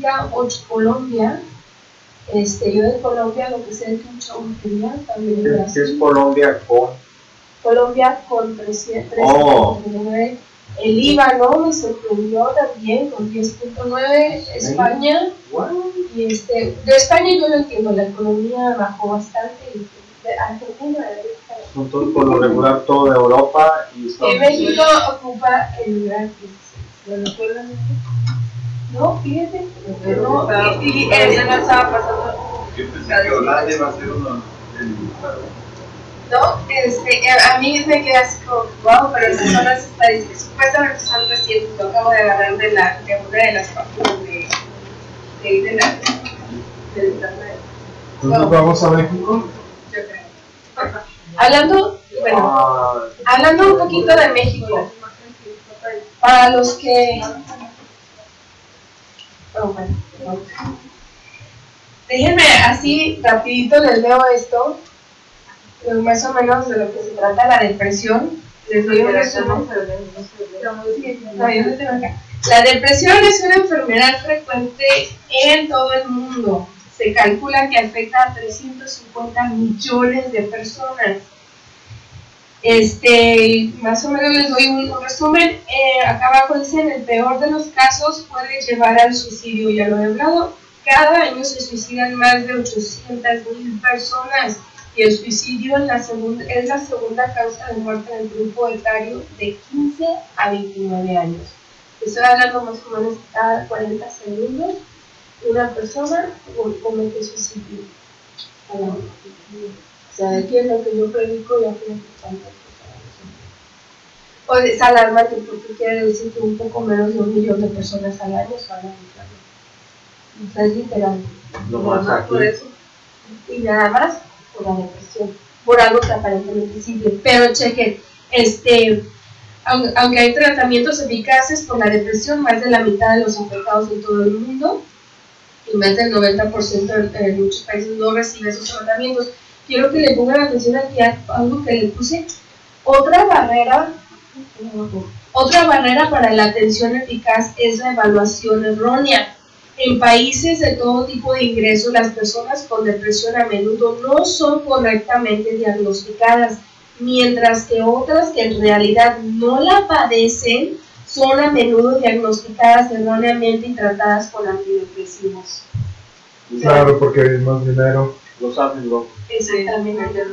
República, 8 Colombia. Yo de Colombia, lo que sé es mucha brujería, también en Brasil. ¿Qué es Colombia con? Colombia con 3.9. El Líbano me sorprendió también con 10.9. España. Y de España yo lo entiendo, la economía bajó bastante. Y de Argentina, por lo regular todo de Europa y Estados Unidos. México ocupa el lugar 16. No, fíjate. No, estaba pasando. Yo pensé que Holanda iba a ser uno del. No, a mí me queda así como, wow, pero esas son las estadísticas, supuestamente son recientes, lo acabo de agarrar de una de las páginas de internet. ¿Entonces vamos a México? Yo creo. Hablando un poquito de México, para los que... Déjenme así rapidito les leo esto. Más o menos de lo que se trata la depresión. Les doy un resumen. La depresión es una enfermedad frecuente en todo el mundo. Se calcula que afecta a 350 millones de personas. Más o menos les doy un resumen. Acá abajo dice, en el peor de los casos puede llevar al suicidio. Ya lo he hablado. Cada año se suicidan más de 800,000 personas. Y el suicidio es la segunda causa de muerte en el grupo etario de 15 a 29 años. Estoy hablando más o menos cada 40 segundos, una persona comete suicidio. O sea, aquí es lo que yo predico y aquí es alarmante porque quiere decir que un poco menos de 1 millón de personas al año se van a enfermar. O sea, es literal. No más aquí. Por eso. Y nada más por la depresión, por algo que aparentemente es simple. Pero chequen, aunque hay tratamientos eficaces por la depresión, más de la mitad de los afectados en todo el mundo y más del 90% en muchos países no recibe esos tratamientos. Quiero que le pongan atención aquí a algo que le puse. Otra barrera para la atención eficaz es la evaluación errónea. En países de todo tipo de ingresos, las personas con depresión a menudo no son correctamente diagnosticadas, mientras que otras que en realidad no la padecen son a menudo diagnosticadas erróneamente y tratadas con antidepresivos. Claro, porque hay más dinero. Los hacen locos. Exactamente.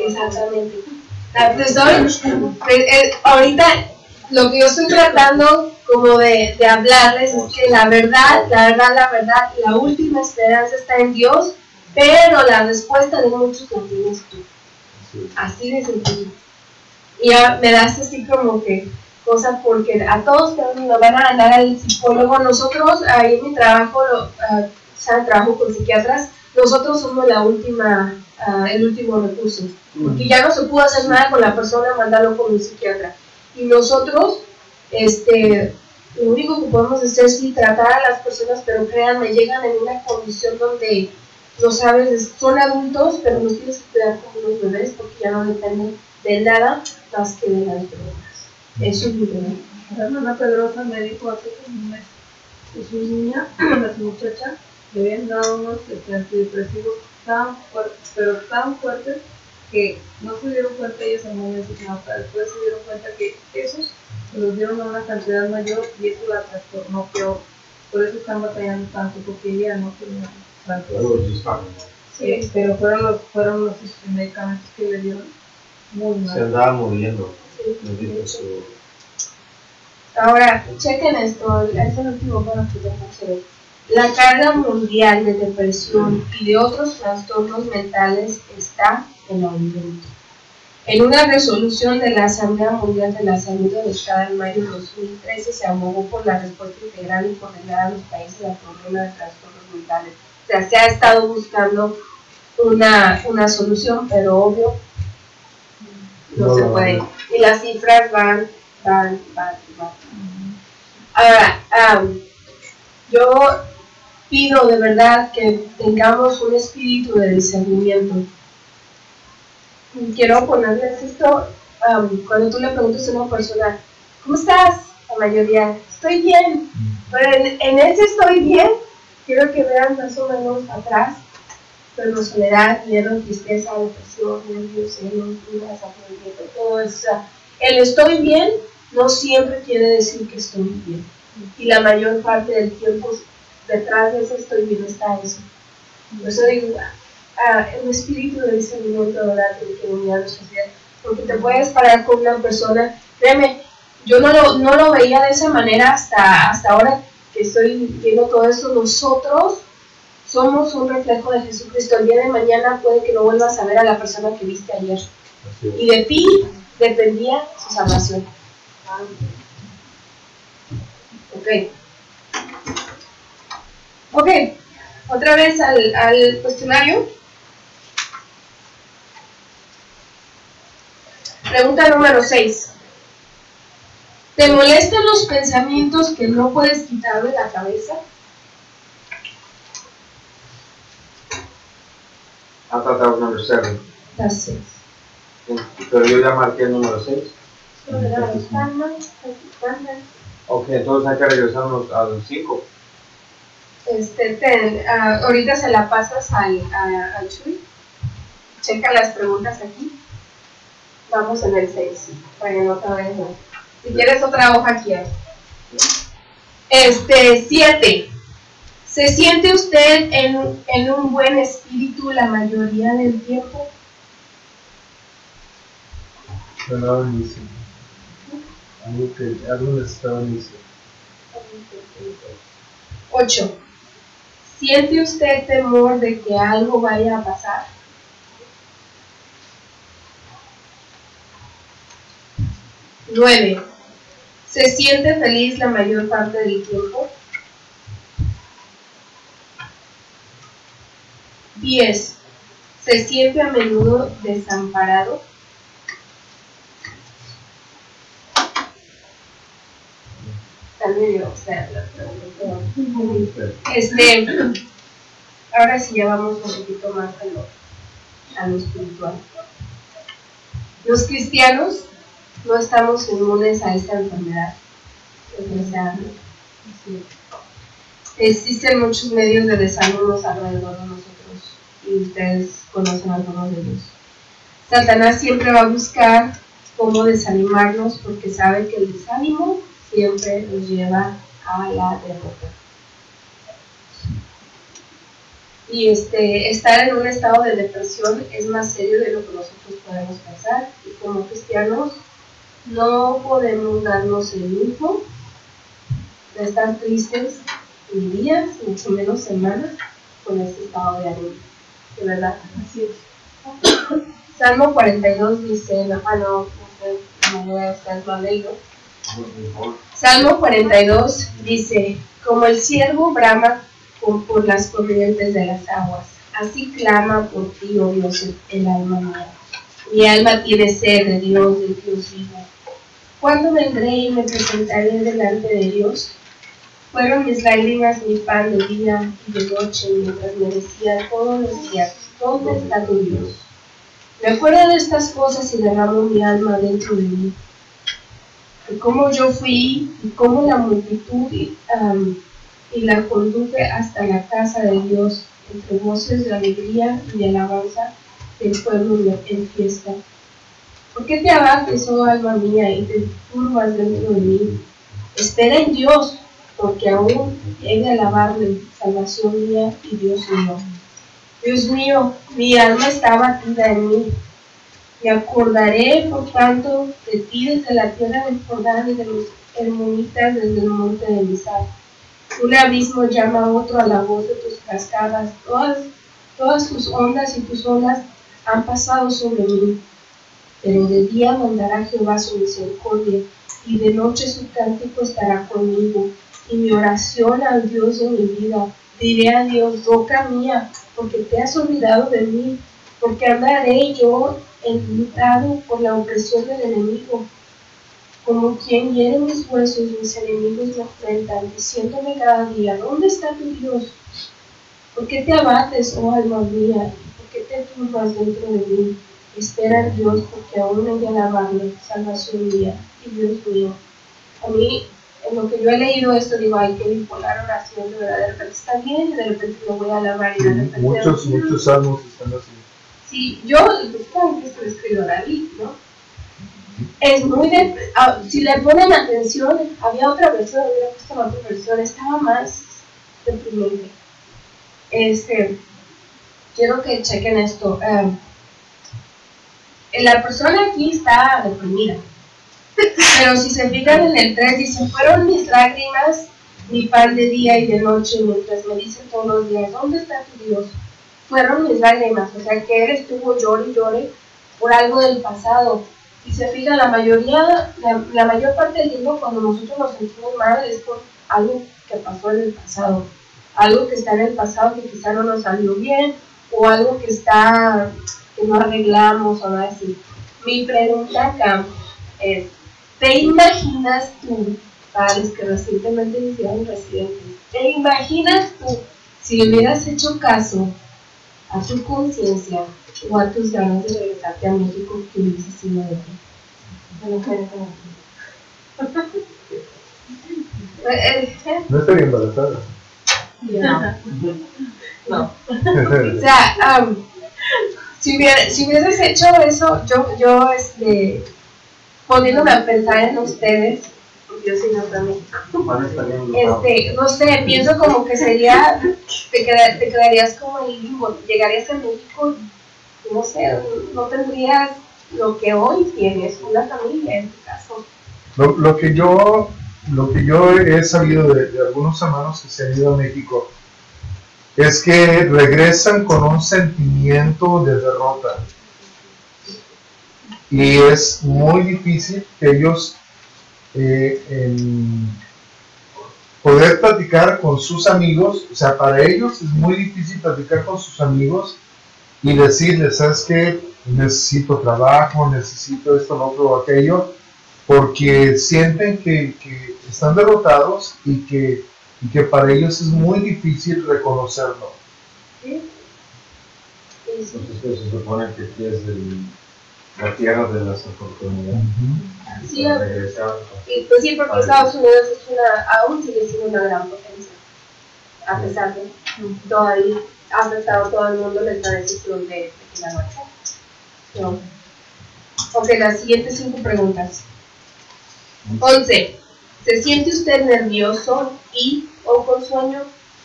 Ahorita lo que yo estoy tratando como de hablarles es que la verdad, la última esperanza está en Dios, pero la respuesta de muchos la tienes tú. Así de sencillo. Y ya me das así como que cosas porque a todos nos van a mandar al psicólogo. Nosotros, ahí en mi trabajo, trabajo con psiquiatras, nosotros somos el último recurso. Porque ya no se pudo hacer nada con la persona, mandarlo con un psiquiatra. Y nosotros, lo único que podemos hacer es sí, tratar a las personas, pero créanme, llegan en una condición donde, no sabes, son adultos, pero los tienes que cuidar como unos bebés porque ya no dependen de nada más que de las drogas. Eso es mi problema. La hermana Pedrosa me dijo hace como un mes que su niña, su muchacha, le habían dado unos antidepresivos tan fuertes, pero tan fuertes, que no se dieron cuenta ellos al momento, sino hasta después se dieron cuenta que esos se los dieron a una cantidad mayor y eso la trastornó peor. Por eso están batallando tanto, porque ella no tenía tanto. Sí, pero fueron los medicamentos que le dieron muy mal. Se andaba muriendo. Sí. Ahora, chequen esto, es el último tema que tengo que ver. La carga mundial de depresión y de otros trastornos mentales está en aumento. En una resolución de la Asamblea Mundial de la Salud adoptada en mayo de 2013 se abogó por la respuesta integral y coordinada a los países al problema de trastornos mentales. O sea, se ha estado buscando una solución, pero obvio no se puede. Y las cifras van. Ahora, yo pido de verdad que tengamos un espíritu de discernimiento. Quiero ponerles esto, cuando tú le preguntas a una persona, ¿cómo estás? La mayoría, estoy bien, pero en ese estoy bien, quiero que vean más o menos atrás, pero soledad, miedo, tristeza, depresión, nervios, celos, dudas, aburrimiento, todo eso. O sea, el estoy bien no siempre quiere decir que estoy bien. Y la mayor parte del tiempo detrás de ese estoy bien está eso. Por eso digo, el espíritu de discernimiento, ¿verdad?, tiene que venir a nuestras vidas. Porque te puedes parar con una persona, créeme, yo no lo veía de esa manera hasta ahora que estoy viendo todo esto. Nosotros somos un reflejo de Jesucristo. El día de mañana puede que no vuelvas a ver a la persona que viste ayer. Y de ti dependía su salvación. Ok, otra vez al cuestionario. Pregunta número 6. ¿Te molestan los pensamientos que no puedes quitar de la cabeza? I thought that was number 7. Las 6. Pero yo ya marqué el número 6. Ok, entonces hay que regresarnos al 5. Ahorita se la pasas al Chuy. Checa las preguntas aquí. Vamos en el 6. Bueno, otra vez no. Si quieres otra hoja aquí. 7. ¿Se siente usted en un buen espíritu la mayoría del tiempo? Algo necesitaba inicio. 8. ¿Siente usted temor de que algo vaya a pasar? 9. ¿Se siente feliz la mayor parte del tiempo? 10. ¿Se siente a menudo desamparado? También yo, o sea, ahora sí ya vamos un poquito más a lo espiritual. Los cristianos no estamos inmunes a esta enfermedad, desgraciadamente. Existen muchos medios de desánimos alrededor de nosotros y ustedes conocen algunos de ellos. Satanás siempre va a buscar cómo desanimarnos porque sabe que el desánimo siempre nos lleva a la derrota. Y estar en un estado de depresión es más serio de lo que nosotros podemos pensar, y como cristianos no podemos darnos el lujo de estar tristes ni días, mucho menos semanas, con este estado de ánimo. De verdad. Así es. Salmo 42 dice, Salmo 42 dice, como el ciervo brama por las corrientes de las aguas, así clama por ti, oh Dios, el alma mía. Mi alma tiene sed de Dios, del Dios vivo. ¿Cuándo vendré y me presentaré delante de Dios? Fueron mis lágrimas mi pan de día y de noche, mientras me decía todos los días, ¿dónde está tu Dios? Me acuerdo de estas cosas y derramo mi alma dentro de mí. De cómo yo fui y cómo la multitud y la conduje hasta la casa de Dios, entre voces de alegría y de alabanza del pueblo en fiesta. ¿Por qué te abates, oh alma mía, y te turbas dentro de mí? Espera en Dios, porque aún he de alabarle, salvación mía y Dios mío. Dios mío, mi alma está abatida en mí. Me acordaré, por tanto, de ti desde la tierra del Jordán y de los hermonitas desde el monte de Misar. Un abismo llama a otro a la voz de tus cascadas. Todas tus ondas y tus olas han pasado sobre mí. Pero de día mandará Jehová su misericordia, y de noche su cántico estará conmigo. Y mi oración al Dios de mi vida, diré a Dios, roca mía, porque te has olvidado de mí, porque andaré yo enlutado por la opresión del enemigo. Como quien hiere mis huesos, mis enemigos me enfrentan, diciéndome cada día, ¿dónde está tu Dios? ¿Por qué te abates, oh alma mía? ¿Por qué te turbas dentro de mí? Espera en Dios, porque aún he de alabarle, salvación mía y Dios mío. A mí en lo que yo he leído esto, digo, ay, qué bipolar oración, de verdad, de repente está bien, y de repente lo voy a alabar, y de repente... Muchos salmos están así. Sí, yo, justamente esto lo escribió David, ¿no? Es muy si le ponen atención, había otra versión, había puesto la otra versión, estaba más deprimente. Quiero que chequen esto. La persona aquí está deprimida, pero si se fijan en el 3, dice, fueron mis lágrimas, mi pan de día y de noche, mientras me dicen todos los días, ¿dónde está tu Dios? Fueron mis lágrimas, o sea que él estuvo llore y llore por algo del pasado. Si se fijan, la mayor parte del tiempo cuando nosotros nos sentimos mal es por algo que pasó en el pasado, algo que está en el pasado que quizá no nos salió bien, o algo que no arreglamos o nada así. Mi pregunta acá es, ¿te imaginas tú, para los que recientemente hicieron residentes, te imaginas tú si le hubieras hecho caso a tu conciencia o a tus ganas de regresarte a México, que hubiese sido de ti? No estaría embarazada. No. O sea, si hubieses hecho eso, yo poniéndome a pensar en ustedes, yo soy no sé, pienso como que sería, te quedarías como en limbo, llegarías a México, no sé, no tendrías lo que hoy tienes, una familia en tu caso. Lo que yo he sabido de algunos hermanos que se han ido a México es que regresan con un sentimiento de derrota, y es muy difícil que ellos poder platicar con sus amigos. O sea, para ellos es muy difícil platicar con sus amigos y decirles, ¿sabes qué? Necesito trabajo, necesito esto, lo otro, aquello, porque sienten que están derrotados y que para ellos es muy difícil reconocerlo. ¿Sí? Entonces se supone que aquí es la tierra de las oportunidades. Sí, regresar. Y pues sí, porque Estados Unidos aún sigue siendo una gran potencia, a pesar de todavía ha afectado a todo el mundo esta decisión de que la marcha. No. Ok, las siguientes 5 preguntas. 11. ¿Se siente usted nervioso o con sueño?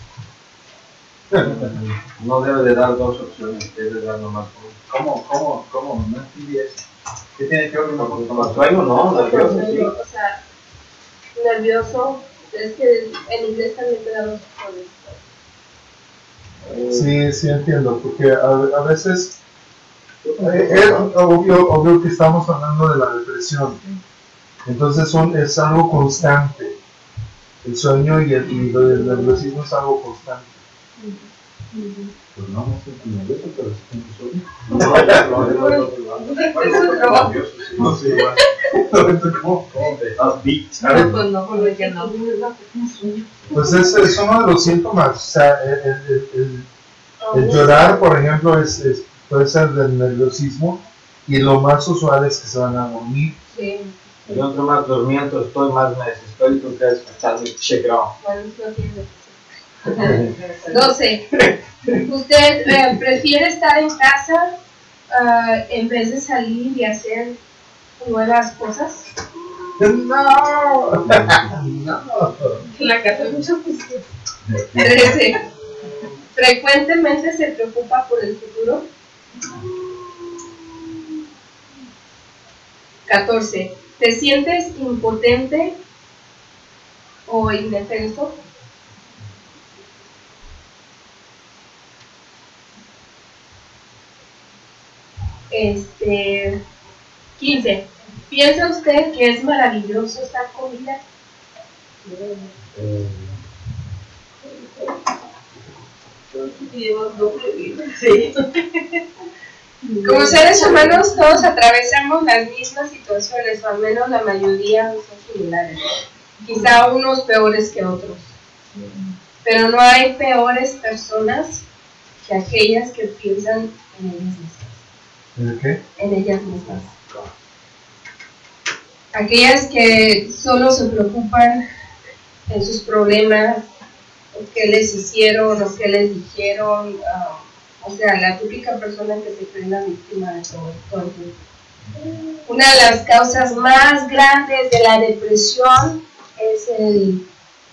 No debe de dar 2 opciones, debe dar nomás uno. ¿Cómo? No entendí eso. ¿Qué tiene que ver con el sueño? No, nervioso, sí. O sea, nervioso, es que en inglés también te da 2 opciones. Sí, entiendo, porque a veces es obvio que estamos hablando de la depresión, entonces es algo constante. El sueño y el nerviosismo es algo constante. Pues no me siento nervioso, pero sí siento sueño. ¿Cómo te estás Pues es uno de los síntomas. O sea, el llorar, por ejemplo, puede ser del nerviosismo, y lo más usual es que se van a dormir. Sí. Yo entre más durmiendo estoy, más me desespero, y tú quieres escucharme chequeado. Bueno, no tiene 12. ¿Usted prefiere estar en casa en vez de salir y hacer nuevas cosas? No. En la casa hay mucho justicia. 13. ¿Frecuentemente se preocupa por el futuro? 14. ¿Te sientes impotente o indefenso? 15. ¿Piensa usted que es maravilloso estar con vida? Sí. Como seres humanos todos atravesamos las mismas situaciones, o al menos la mayoría son similares. Quizá unos peores que otros. Pero no hay peores personas que aquellas que piensan en ellas mismas. ¿En qué? En ellas mismas. Aquellas que solo se preocupan en sus problemas, o qué les hicieron, o qué les dijeron, o sea, la típica persona que se cree la víctima de todo. Entonces, una de las causas más grandes de la depresión es el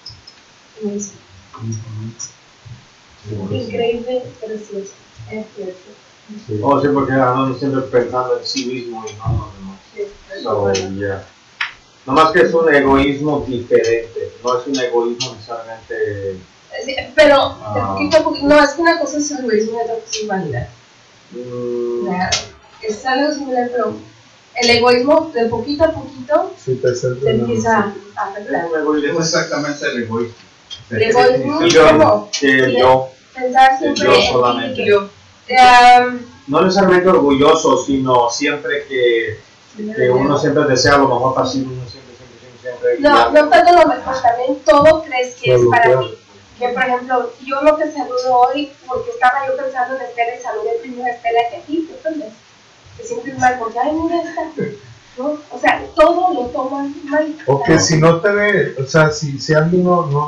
increíble, precioso, es cierto. Sí. Oh, sí, porque andan siempre pensando en sí mismo y no en los demás. Sí, So, yeah. Nomás que es un egoísmo diferente, no es un egoísmo necesariamente. sí, pero de poquito a poquito, no, es que una cosa es egoísmo y otra cosa es vanidad. Es algo similar, pero el egoísmo de poquito a poquito Sí, te centras se en empieza a Es afectar. un egoísmo. Es exactamente el egoísmo. El egoísmo es Yo, como que yo, pensar siempre yo en ti, solamente. que yo. No necesariamente orgulloso, sino siempre que uno siempre desea lo mejor para sí mismo, siempre. Y No, ya. no tanto lo mejor, también todo crees que es Todo, para claro. ti. Que por ejemplo, yo no te saludo hoy porque estaba yo pensando en Estela y saludé primero a Estela que a ti, ¿entiendes? Te sientes mal porque, ay, mira esta, ¿no? O sea, todo lo toman mal. O que si no te ve, o sea, si alguien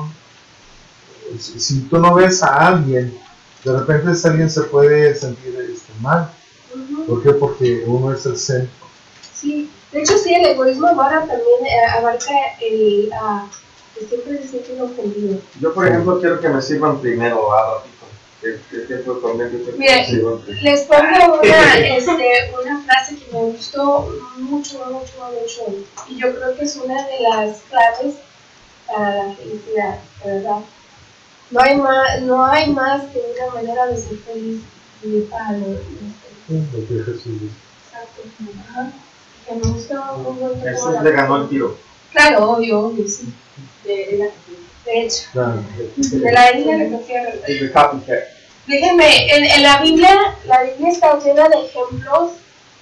si tú no ves a alguien, de repente ese alguien se puede sentir mal. Ujú. ¿Por qué? Porque uno es el centro. Sí, de hecho sí, el egoísmo ahora también abarca el que siempre se sienten ofendidos. Yo, por ejemplo, quiero que me sirvan primero a ratito. ¿Qué fue conmigo? Mire, les pongo una frase que me gustó mucho, y yo creo que es una de las claves para la felicidad, ¿verdad? No hay más que una manera de ser feliz y para los Lo que Jesús dice. Exacto. Ajá. Que me gusta un Jesús le ganó el tiro. Claro, obvio, sí. De hecho, Claro. de la isla le confío. Es el copycat. Déjenme, en la Biblia está llena de ejemplos,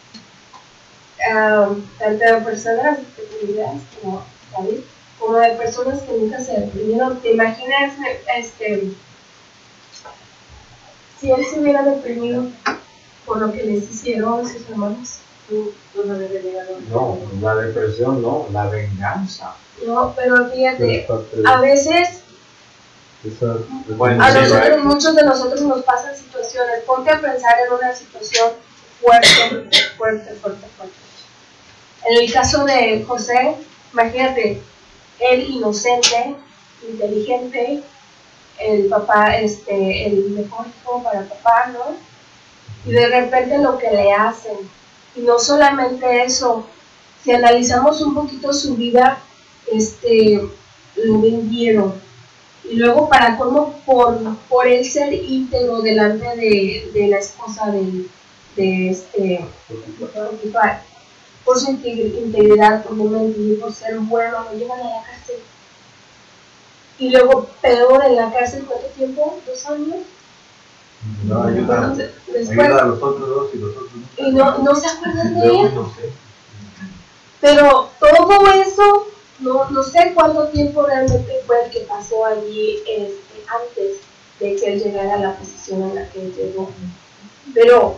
tanto de personas deprimidas como David, como de personas que nunca se deprimieron. ¿Te imaginas si él se hubiera deprimido por lo que les hicieron sus hermanos? No, la depresión no, la venganza. No, pero fíjate, Pero es parte de a veces Bueno, a sí, nosotros, right. muchos de nosotros nos pasan situaciones. Ponte a pensar en una situación fuerte. En el caso de José, imagínate, él inocente, inteligente, el papá, el mejor hijo para papá, ¿no? Y de repente lo que le hacen. Y no solamente eso, si analizamos un poquito su vida, lo vendieron. Y luego para cómo por él ser íntegro delante de la esposa de Potifar, por su integridad, por no mentir, por ser bueno, lo llevan a la cárcel. Y luego peor en la cárcel, ¿cuánto tiempo? ¿2 años? No, ayuda Después, a los otros dos y los otros no. y no se acuerdan de Yo él. no sé. Pero todo eso, no sé cuánto tiempo realmente fue el que pasó allí antes de que él llegara a la posición en la que él llegó. Pero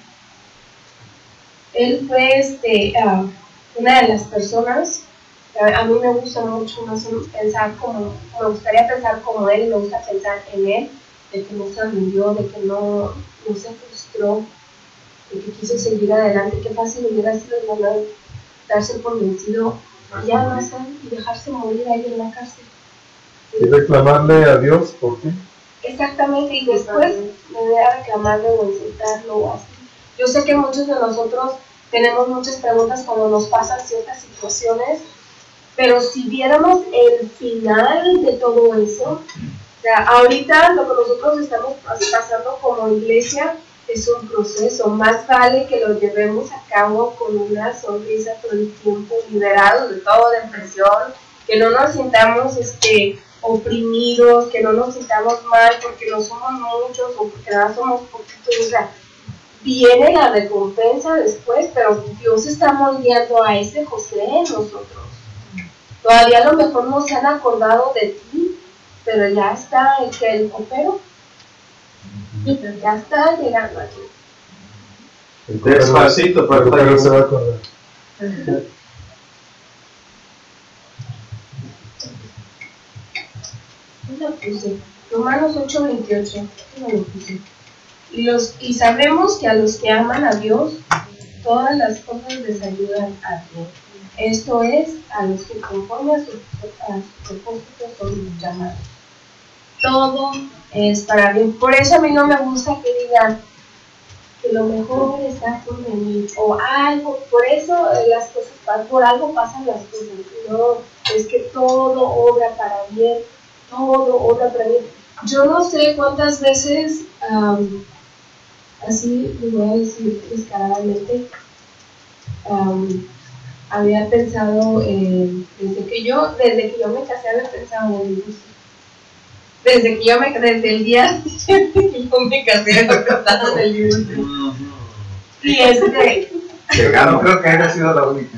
él fue una de las personas, a mí me gusta mucho más me gustaría pensar como él, me gusta pensar en él, de que no se rindió, de que no se frustró, de que quiso seguir adelante. Qué fácil hubiera sido darse por vencido y ya no hacer y dejarse morir ahí en la cárcel. Y reclamarle a Dios por ti. Exactamente, y después me voy a reclamarle o insultarlo o así. Yo sé que muchos de nosotros tenemos muchas preguntas cuando nos pasan ciertas situaciones, pero si viéramos el final de todo eso, o sea, ahorita lo que nosotros estamos pasando como iglesia es un proceso. Más vale que lo llevemos a cabo con una sonrisa todo el tiempo, liberados de toda depresión, que no nos sintamos oprimidos, que no nos sintamos mal porque no somos muchos o porque nada somos poquitos. O sea, viene la recompensa después, pero Dios está moldeando a ese José en nosotros. Todavía a lo mejor no se han acordado de ti, pero ya está el copero. Ya está llegando aquí. Despacito, pero está se va a bien. acordar. Dice, Romanos 8:28. Y sabremos que a los que aman a Dios, todas las cosas les ayudan a bien. Esto es, a los que conforme a sus propósitos son llamados. Todo es para bien. Por eso a mí no me gusta que digan que lo mejor está por venir o algo. Por eso las cosas, por algo pasan las cosas. No, es que todo obra para bien. Todo obra para bien. Yo no sé cuántas veces, así lo voy a decir descaradamente, había pensado, desde que yo me casé había pensado en el divorcio. Desde el día que yo me casé había pensado en el divorcio. Y no creo que haya sido la única.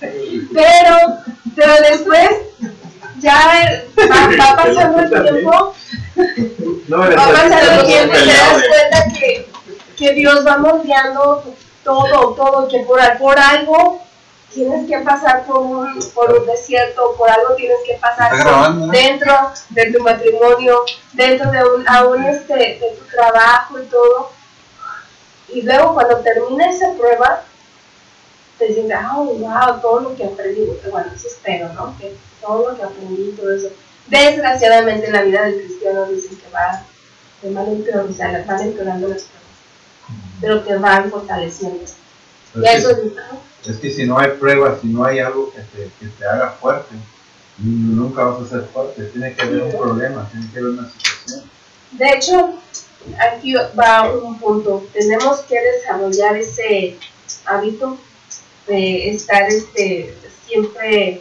pero después ya va pasando el tiempo. Va pasando el tiempo y te das cuenta que Dios va moldeando todo, que por algo tienes que pasar por un desierto, por algo tienes que pasar dentro de tu matrimonio, dentro de de tu trabajo y todo. Y luego cuando termina esa prueba, te sientes, wow, todo lo que aprendí. Bueno, eso espero, ¿no? Que todo lo que aprendí, todo eso. Desgraciadamente en la vida del cristiano dicen que va de mal en peor, o sea, van empeorando las pruebas, pero te van fortaleciendo. Y eso es que si no hay pruebas, si no hay algo que te haga fuerte, nunca vas a ser fuerte. Tiene que haber un problema, tiene que haber una situación. De hecho, aquí va un punto. Tenemos que desarrollar ese hábito de estar siempre,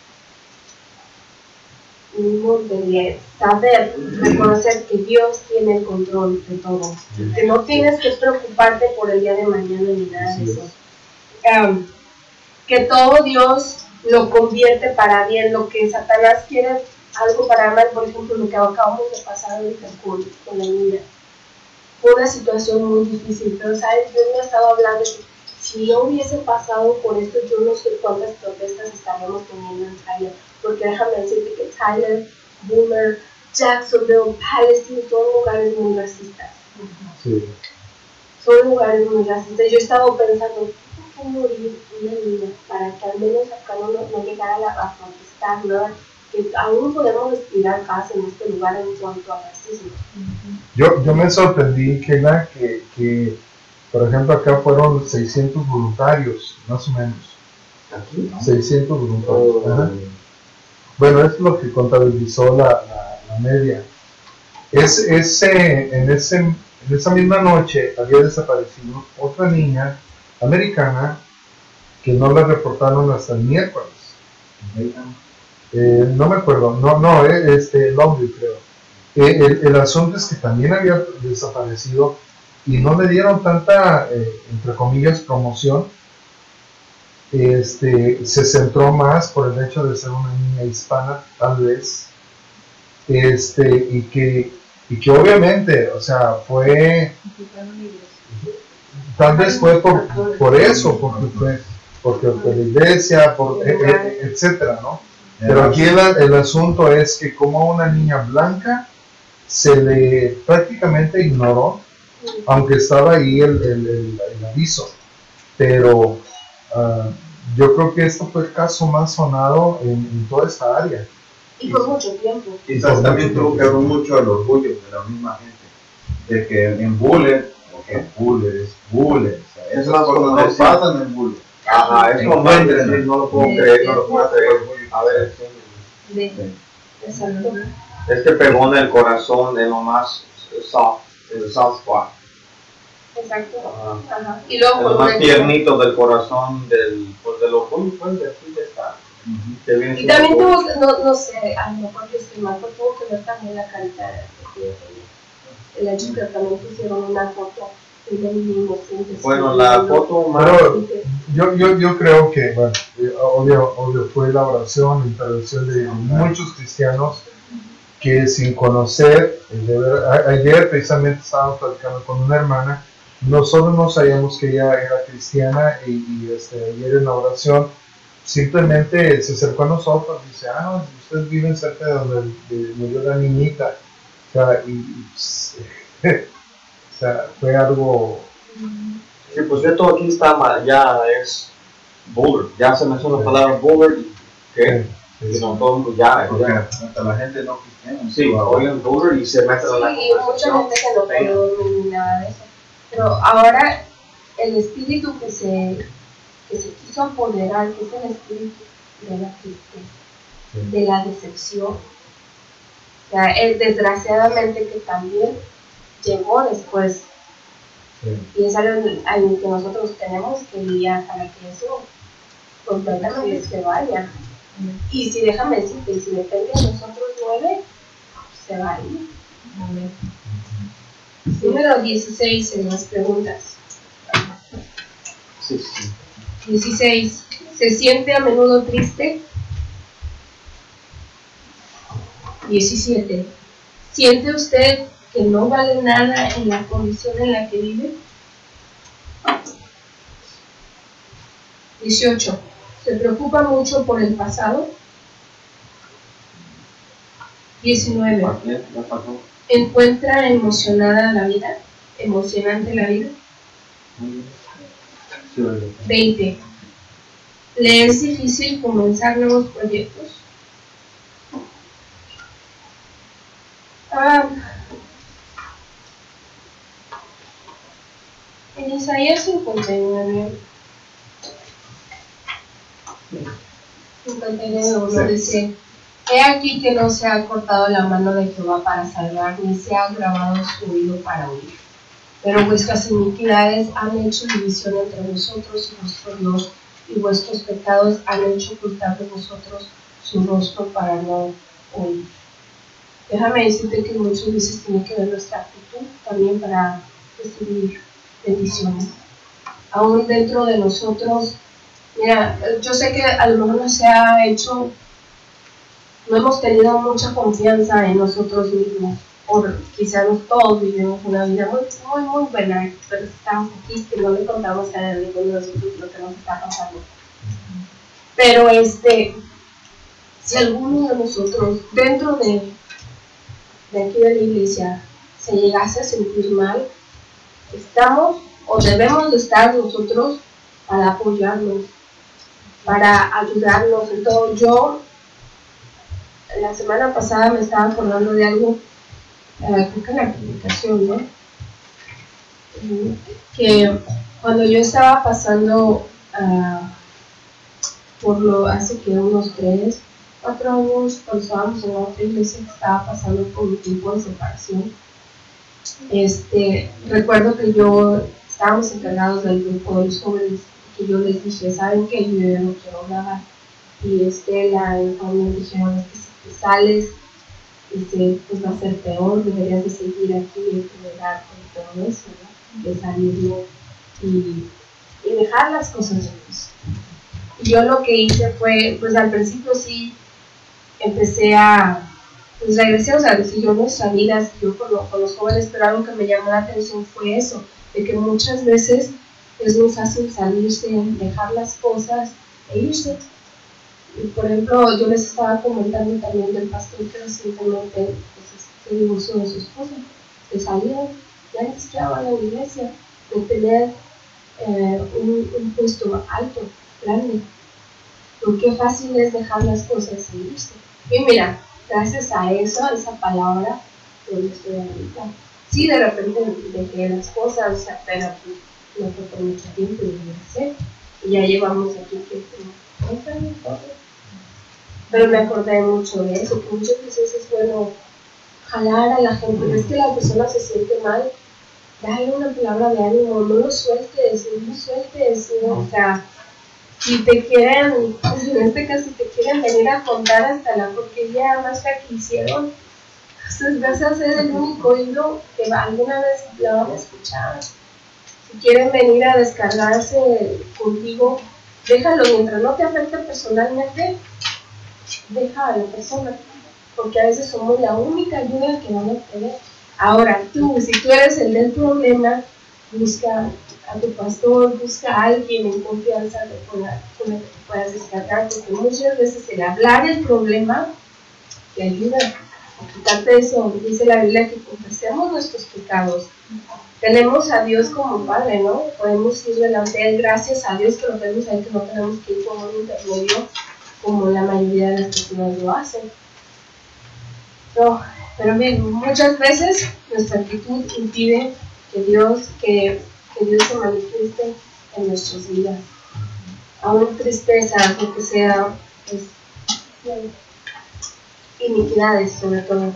de saber, reconocer que Dios tiene el control de todo. Que no tienes que preocuparte por el día de mañana ni nada de eso. Que todo Dios lo convierte para bien. Lo que Satanás quiere algo para mal, por ejemplo, lo que acabamos de pasar ahorita con la niña. Fue una situación muy difícil, pero sabes, Dios me ha estado hablando de que si no hubiese pasado por esto, yo no sé cuántas protestas estaríamos teniendo en Tyler, porque déjame decirte que Tyler, Boomer, Jacksonville, Palestine son lugares muy racistas. Sí. Son lugares muy racistas. Yo he estado pensando, ¿cómo puedo morir una niña para que al menos acá no llegara a protestar nada? Que aún podemos respirar paz en este lugar en cuanto al racismo. Yo me sorprendí, Keila, que por ejemplo acá fueron 600 voluntarios, más o menos. ¿Aquí? 600 voluntarios. Ajá. Bueno, es lo que contabilizó la media. En esa misma noche había desaparecido otra niña americana que no la reportaron hasta el miércoles. No me acuerdo, Longview creo. El asunto es que también había desaparecido y no le dieron tanta, entre comillas, promoción. Se centró más por el hecho de ser una niña hispana, tal vez, y que obviamente, o sea, fue, tal vez fue por eso, porque la iglesia, etcétera, ¿no? Pero aquí el asunto es que como a una niña blanca se le prácticamente ignoró, aunque estaba ahí el aviso, pero yo creo que esto fue el caso más sonado en toda esta área. Y por mucho tiempo. Quizás también tuvo que ver mucho el orgullo de la misma gente, de que en Bullet, porque Bullet es Bullet, o sea, esas cosas no pasan en Bullet. Ajá, eso no lo puedo creer, no lo puedo creer. A ver, Exacto. este pegó en el corazón de lo más soft, el soft spot. Exacto. Ajá. Y De luego lo más tiernito del corazón del orgullo, pues de aquí de estar. Y también tuvo que, no sé, a lo mejor yo estoy mal, pero tuvo que ver también la carita de el hecho que también pusieron una foto de un niño inocente. Bueno, la foto más... Yo creo que, bueno, obvio fue la oración, la intervención de muchos cristianos que sin conocer, ayer precisamente estábamos platicando con una hermana, nosotros no sabíamos que ella era cristiana y ayer en la oración simplemente se acercó a nosotros y dice, ustedes viven cerca de donde murió la niñita. O sea, o sea, fue algo... Sí, pues esto aquí está mal, ya es vulgar, ya se menciona la palabra vulgar y que no todo el mundo ya, Porque hasta la gente no cristiana. sí, oigan vulgar y se meten en la Sí, y mucha conversación. gente que no puede ni nada de eso. Pero ahora el espíritu que se quiso apoderar, que es el espíritu de la tristeza, de la decepción, o sea, desgraciadamente que también llegó después. Y es algo que nosotros tenemos que lidiar para que eso completamente se vaya. Y si déjame decirte, si depende de nosotros 9, se va a ir. Número 16 en las preguntas. Sí. 16. ¿Se siente a menudo triste? 17. ¿Siente usted que no vale nada en la condición en la que vive? 18. ¿Se preocupa mucho por el pasado? 19. ¿Encuentra emocionada la vida? ¿Emocionante la vida? 20. ¿Le es difícil comenzar nuevos proyectos? En Isaías 59, 1 dice: He aquí que no se ha cortado la mano de Jehová para salvar, ni se ha grabado su oído para oír. Pero vuestras iniquidades han hecho división entre vosotros y vuestro Dios, y vuestros pecados han hecho ocultar de vosotros su rostro para no oír. Déjame decirte que muchas veces tiene que ver nuestra actitud también para recibir bendiciones. Aún dentro de nosotros, mira, yo sé que a lo mejor no se ha hecho, no hemos tenido mucha confianza en nosotros mismos, o quizás todos vivimos una vida muy buena, pero estamos aquí que no le contamos a ninguno de nosotros lo que nos está pasando. Pero si alguno de nosotros dentro de aquí de la iglesia se llegase a sentir mal, estamos o debemos de estar nosotros para apoyarnos, para ayudarnos en todo. Yo la semana pasada me estaba acordando de algo, creo que en la publicación, ¿no? Que cuando yo estaba pasando hace que unos 3, 4 años, cuando estábamos en la otra iglesia que estaba pasando por un tiempo de separación, recuerdo que estábamos encargados del grupo de los jóvenes, que yo les dije, ¿saben qué? Yo ya no quiero grabar. Y Estela y Juan me dijeron, es que si te sales, pues va a ser peor, deberías de seguir aquí en general con todo eso, ¿no? De salirlo y dejar las cosas de Dios. Y yo lo que hice fue, pues al principio sí, empecé pues regresé, o sea, siguió nuestra vida, siguió con los jóvenes, pero algo que me llamó la atención fue eso, de que muchas veces es muy fácil salirse, dejar las cosas e irse. Y por ejemplo, yo les estaba comentando también del pastor que recientemente pues, se divorció de su esposa, se salió, ya no estaba en la iglesia, de tener un puesto alto, grande. Porque fácil es dejar las cosas e irse. Y mira, gracias a eso, a esa palabra, donde estoy ahorita. Sí, de repente dejé las cosas, o sea, pero pues, no fue por mucho tiempo y regresé. Y ya llevamos aquí que como 8 años, pero me acordé mucho de eso, que muchas veces es bueno jalar a la gente. Ves que la persona se siente mal, dale una palabra de ánimo, no lo sueltes, ¿no? O sea, si te quieren, pues en este caso, si te quieren venir a contar hasta la porquería más fea que hicieron, pues vas a ser el único oído que alguna vez la van a escuchar. Si quieren venir a descargarse contigo, déjalo mientras no te afecte personalmente, deja a la persona, porque a veces somos la única ayuda que van a tener. Ahora, si tú eres el del problema, busca a tu pastor, busca a alguien en confianza con el que puedas descargar, porque muchas veces el hablar el problema te ayuda Quitarte eso, dice la Biblia que confesemos nuestros pecados. Tenemos a Dios como Padre, ¿no? Podemos ir delante de Él, gracias a Dios que lo tenemos ahí, que no tenemos que ir con un intermedio como la mayoría de las personas lo hacen. No, pero bien, muchas veces nuestra actitud impide que Dios se manifieste en nuestras vidas. Aún tristeza, lo que sea, pues, iniquidades sobre todo.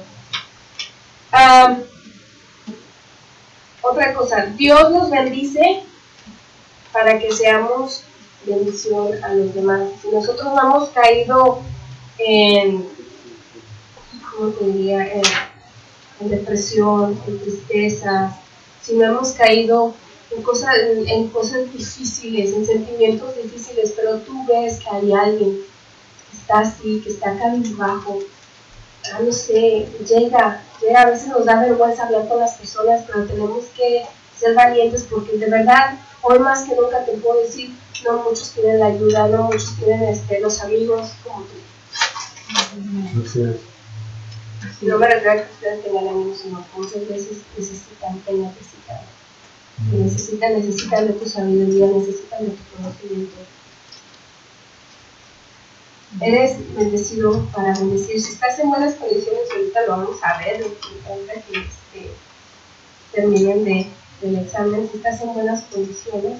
Otra cosa, Dios nos bendice para que seamos bendición a los demás. Si nosotros no hemos caído en, ¿cómo te diría?, en depresión, en tristezas, si no hemos caído en cosas difíciles, en sentimientos difíciles, pero tú ves que hay alguien que está así, que está cabizbajo, no sé, llega, a veces nos da vergüenza hablar con las personas, pero tenemos que ser valientes porque de verdad, hoy más que nunca te puedo decir, no muchos tienen la ayuda, no muchos tienen los amigos como tú. Así es. No me refiero a que ustedes tengan amigos, sino que muchas veces necesitan de tu sabiduría, necesitan de tu conocimiento. Eres bendecido para bendecir. Si estás en buenas condiciones, ahorita lo vamos a ver, ahorita que terminen del examen, si estás en buenas condiciones,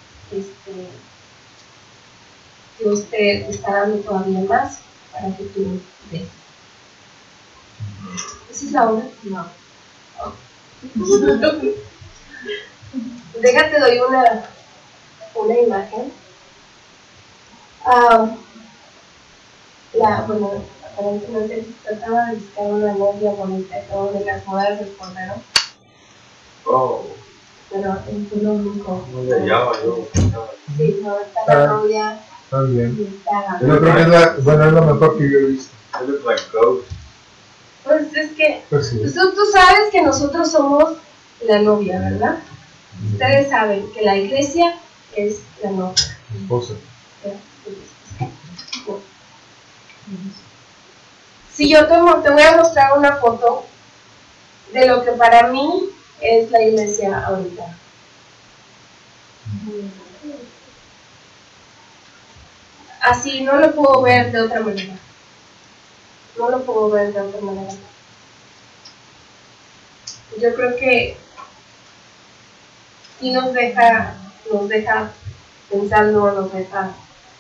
Dios te está dando todavía más para que tú des. ¿Esa es la hora? No. Oh. Déjate, doy una imagen. Bueno, aparentemente se trataba de buscar una novia bonita, como de las modas del Cordero. Oh. Pero en tu nunca. No le hallaba yo. Sí, no, está la novia. Está bien. Está Yo creo que es la mejor que yo he visto. It looks like ghost. Pues es que Pues sí. tú sabes que nosotros somos la novia, ¿verdad? Ustedes saben que la iglesia es la novia. Esposa. Si yo te voy a mostrar una foto de lo que para mí es la iglesia ahorita. Así no lo puedo ver de otra manera. No lo puedo ver de otra manera. Yo creo que sí nos deja pensando, nos deja.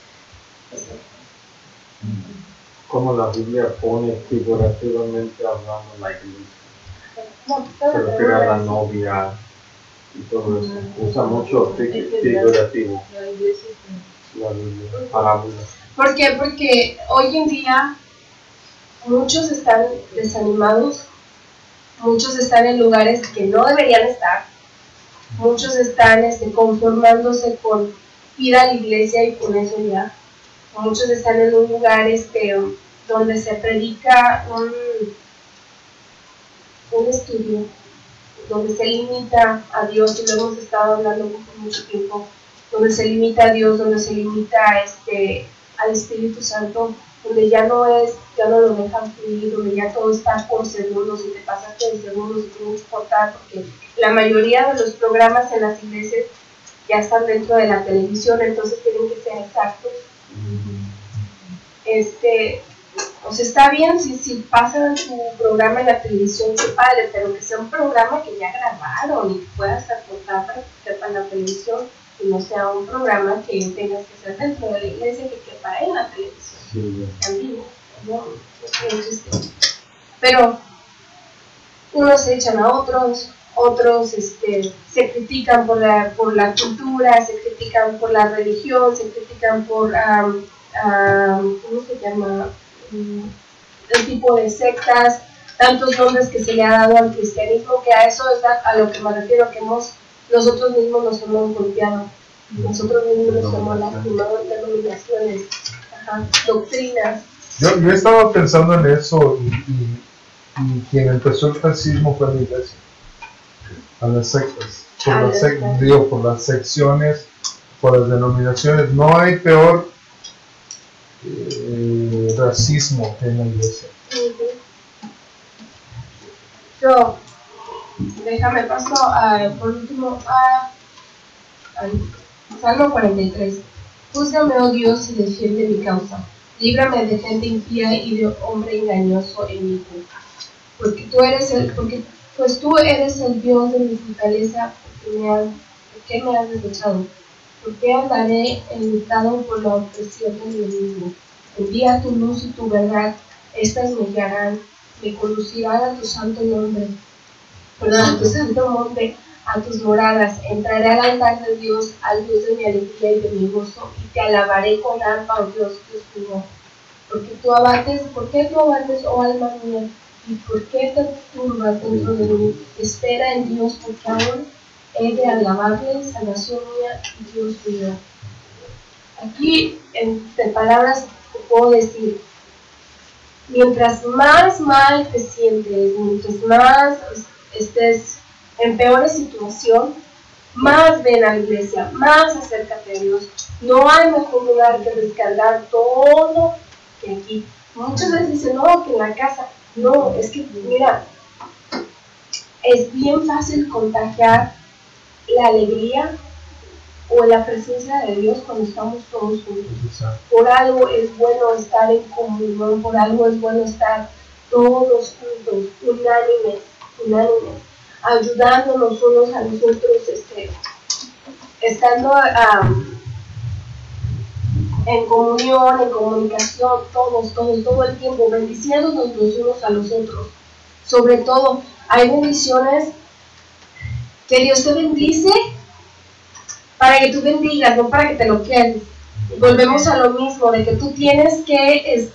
Como la Biblia pone figurativamente hablando la iglesia. Se refiere a la novia y todo eso. Usa mucho figurativo. La Biblia, parábolas. ¿Por qué? Porque hoy en día muchos están desanimados, muchos están en lugares que no deberían estar, muchos están conformándose con ir a la iglesia y con eso ya. Muchos están en un lugar donde se predica un estudio, donde se limita a Dios, y lo hemos estado hablando por mucho tiempo, donde se limita a Dios, donde se limita al Espíritu Santo, donde ya no lo dejan fluir, donde ya todo está por segundos, y te pasaste de segundos y tienes que cortar, porque la mayoría de los programas en las iglesias ya están dentro de la televisión, entonces tienen que ser exactos. O sea, está bien si pasan tu programa en la televisión, qué padre, pero que sea un programa que ya grabaron y que puedas aportar para que sepa en la televisión, y no sea un programa que tengas que hacer dentro de la iglesia que quepa en la televisión. Sí. También, ¿no? Pero unos se echan a otros se critican por la cultura, se critican por la religión, se critican por ¿cómo se llama? El tipo de sectas, tantos nombres que se le ha dado al cristianismo, que a eso es a lo que me refiero, que nosotros mismos nos hemos golpeado, nosotros mismos nos hemos lastimado en denominaciones, doctrinas. Yo estaba pensando en eso y quien empezó el fascismo fue la iglesia, a las sectas, por las secciones, por las denominaciones. No hay peor racismo que en la iglesia. So, déjame paso por último al Salmo 43. Júzgame, oh Dios, y defiende mi causa. Líbrame de gente impía y de hombre engañoso en mi culpa. Pues tú eres el Dios de mi fortaleza, ¿por qué me has desechado? ¿Por qué andaré enlutado por la opresión del enemigo? Envía tu luz y tu verdad, estas me guiarán, me conducirán a tu santo nombre, a tu santo monte, a tus moradas. Entraré al altar de Dios, al Dios de mi alegría y de mi gozo, y te alabaré con arpa, oh Dios, Dios mío. ¿Por qué tú abates, oh alma mía? ¿Y por qué te turbas dentro de mí? Espera en Dios, porque aún he de alabarle, salvación mía y Dios mío. Aquí, entre palabras, te puedo decir, mientras más mal te sientes, mientras más estés en peor situación, más ven a la iglesia, más acércate a Dios. No hay mejor lugar que descargar todo que aquí. Muchas veces dicen, no, que en la casa. No, es que, mira, es bien fácil contagiar la alegría o la presencia de Dios cuando estamos todos juntos. Por algo es bueno estar en comunión, por algo es bueno estar todos juntos, unánimes, ayudándonos unos a los otros, estando en comunión, en comunicación, todo el tiempo, bendiciéndonos los unos a los otros. Sobre todo, hay bendiciones que Dios te bendice para que tú bendigas, no para que te lo quedes. Volvemos a lo mismo, de que tú tienes que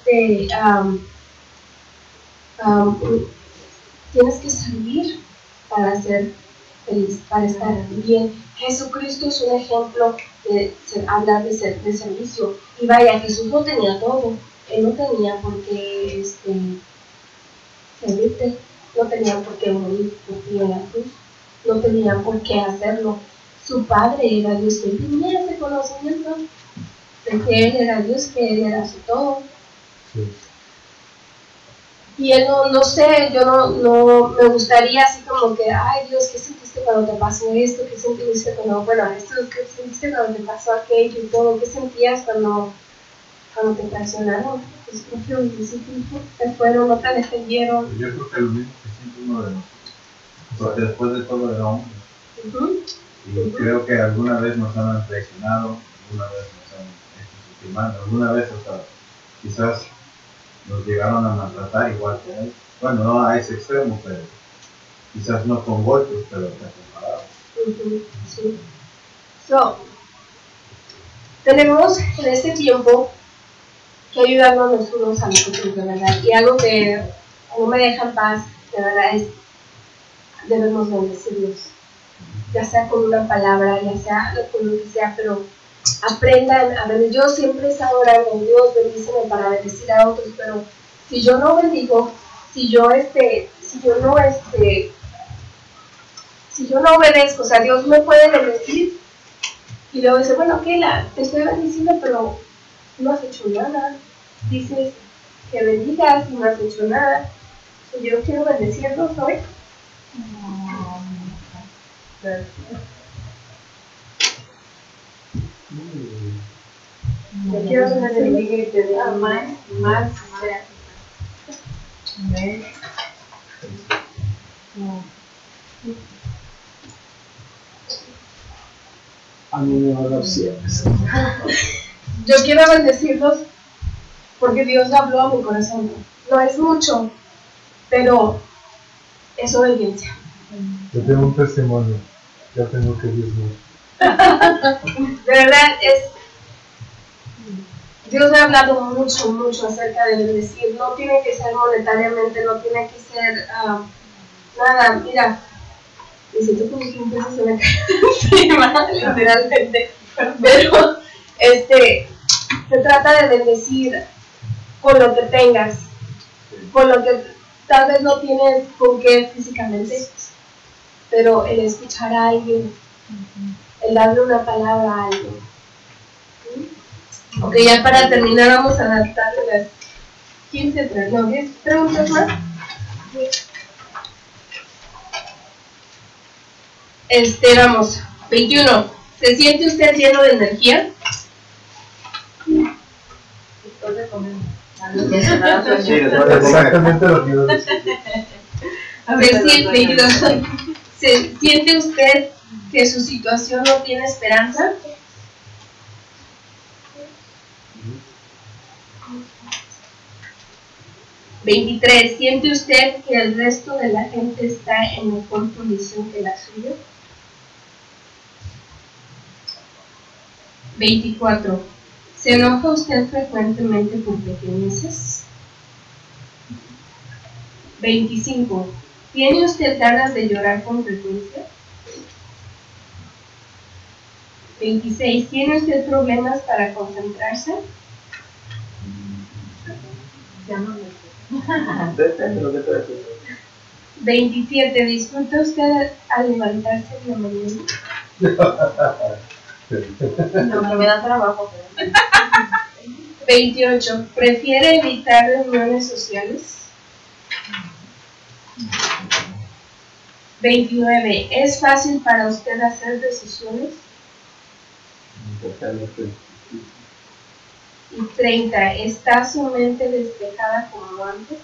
tienes que servir para ser feliz, para estar bien. Jesucristo es un ejemplo de hablar de servicio. Y vaya, Jesús no tenía todo. Él no tenía por qué servirte, no tenía por qué morir por ti en la cruz, no tenía por qué hacerlo. Su padre era Dios, que él tenía ese conocimiento de que él era Dios, que él era su todo. Sí. Y él no sé, yo no me gustaría así como que, ay Dios, ¿qué sentiste cuando te pasó esto? ¿Qué sentiste cuando, qué sentiste cuando te pasó aquello y todo? ¿Qué sentías cuando te traicionaron? Tus propios discípulos te fueron, no te defendieron. Yo creo que lo mismo que siente uno de nosotros, después de todo era hombre. Y creo que alguna vez nos han traicionado, alguna vez nos han estimado, alguna vez hasta quizás nos llegaron a maltratar igual que él. Bueno, no a ese extremo, pero quizás no con golpes, pero con palabras. Sí. Tenemos en este tiempo que ayudarnos los unos a los otros, de verdad. Y algo que no me deja en paz, de verdad, es debemos bendecirlos. Ya sea con una palabra, ya sea con lo que sea, pero aprendan a bendecir. Yo siempre he estado orando, Dios bendíceme para bendecir a otros, pero si yo no bendigo, si yo no obedezco, o sea, Dios me puede bendecir y luego dice, bueno, ok, te estoy bendiciendo, pero no has hecho nada. Dices que bendigas y no has hecho nada. Si yo quiero bendecirlos hoy. Yo quiero bendecirlos y te diga más. A mí me va a dar siempre. Yo quiero bendecirlos porque Dios habló a mi corazón. No es mucho, pero es obediencia. Yo tengo un testimonio. Ya tengo que diezmar. De verdad, Dios me ha hablado mucho acerca de bendecir. No tiene que ser monetariamente, no tiene que ser nada. Mira, y si tú pones un peso se me cae encima, literalmente. Pero se trata de bendecir con lo que tengas, con lo que tal vez no tienes con qué físicamente, pero el escuchar a alguien, el darle una palabra a alguien. Ok, ya para terminar vamos a darle las 10 preguntas más. Vamos, 21. ¿Se siente usted lleno de energía? Después de comer. Sí, después de comer. Exactamente lo que iba a decir. ¿Se siente usted que su situación no tiene esperanza? ¿23? ¿Siente usted que el resto de la gente está en mejor condición que la suya? 24. ¿Se enoja usted frecuentemente por pequeñeces? 25. ¿Tiene usted ganas de llorar con frecuencia? 26. ¿Tiene usted problemas para concentrarse? Ya no me Depende de lo que te decís. 27. ¿Disfruta usted al levantarse en la mañana? No, me da trabajo. 28. ¿Prefiere evitar reuniones sociales? 29. ¿Es fácil para usted hacer decisiones? Y 30. ¿Está su mente despejada como antes?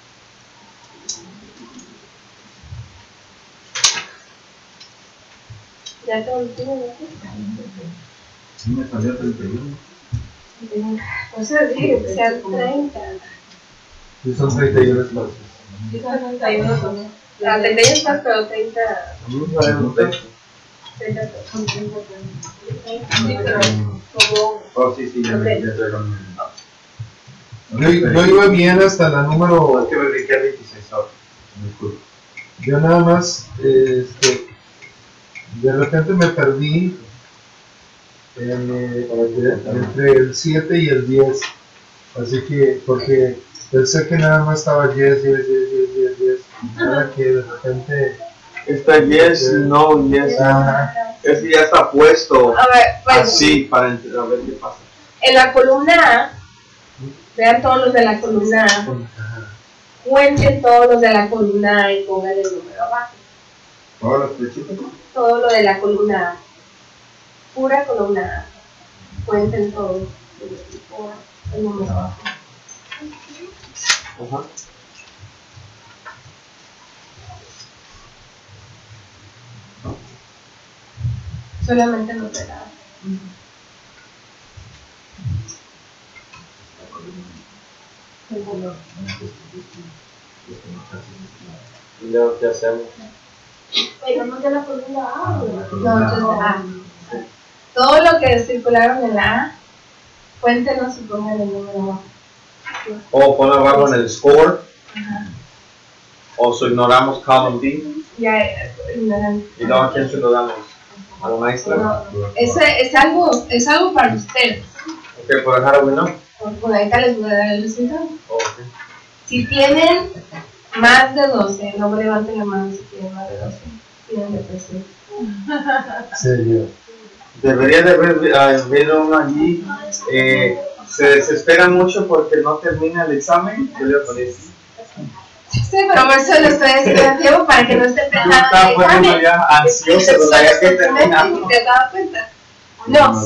¿Ya te último? Sí, me salió 31. O sea, sí, que sean 30. Y son 31 espacios. Yo también 31 también. La 31 está, pero 30. Sí, pero como... Oh, sí, ya me estoy Yo iba bien hasta la número. Es que me brinqué a 26 horas. Disculpe. Yo nada más, de repente me perdí entre el 7 y el 10. Así que, porque pensé que nada más estaba 10. Nada que de repente. Está yes, no, yes. Ajá. Ese ya está puesto A ver, pues, así para ver qué pasa. en la columna A, vean todos los de la columna A, cuenten todos los de la columna A y pongan el número abajo. ¿Ahora los flechitos? Todo lo de la columna A, pura columna A, cuenten todo y pongan el número abajo. Ajá. Solamente los de la A. Y luego, ¿qué hacemos? Pero no de la columna A, no, entonces A. Todo lo que circularon en la A, cuéntenos y pongan el número abajo. O pon abajo en el score, Ajá. o si ignoramos column B, Ya, ignoran. y luego a quién se lo damos. A la maestra. No, es algo para ustedes. Ok, por dejar a no. Por ahorita les voy a dar el resultado. Ok. Si tienen más de 12, no me levanten la mano si tienen más de 12. Tienen depresión. Serio. Debería de haber uno allí. Se desespera mucho porque no termina el examen. Yo le ponía así. Sí, pero por eso lo estoy haciendo tiempo para que no esté Yo pensando estaba en el poniendo examen. ya ansioso de la ya que termina. ¿Te has dado cuenta? No,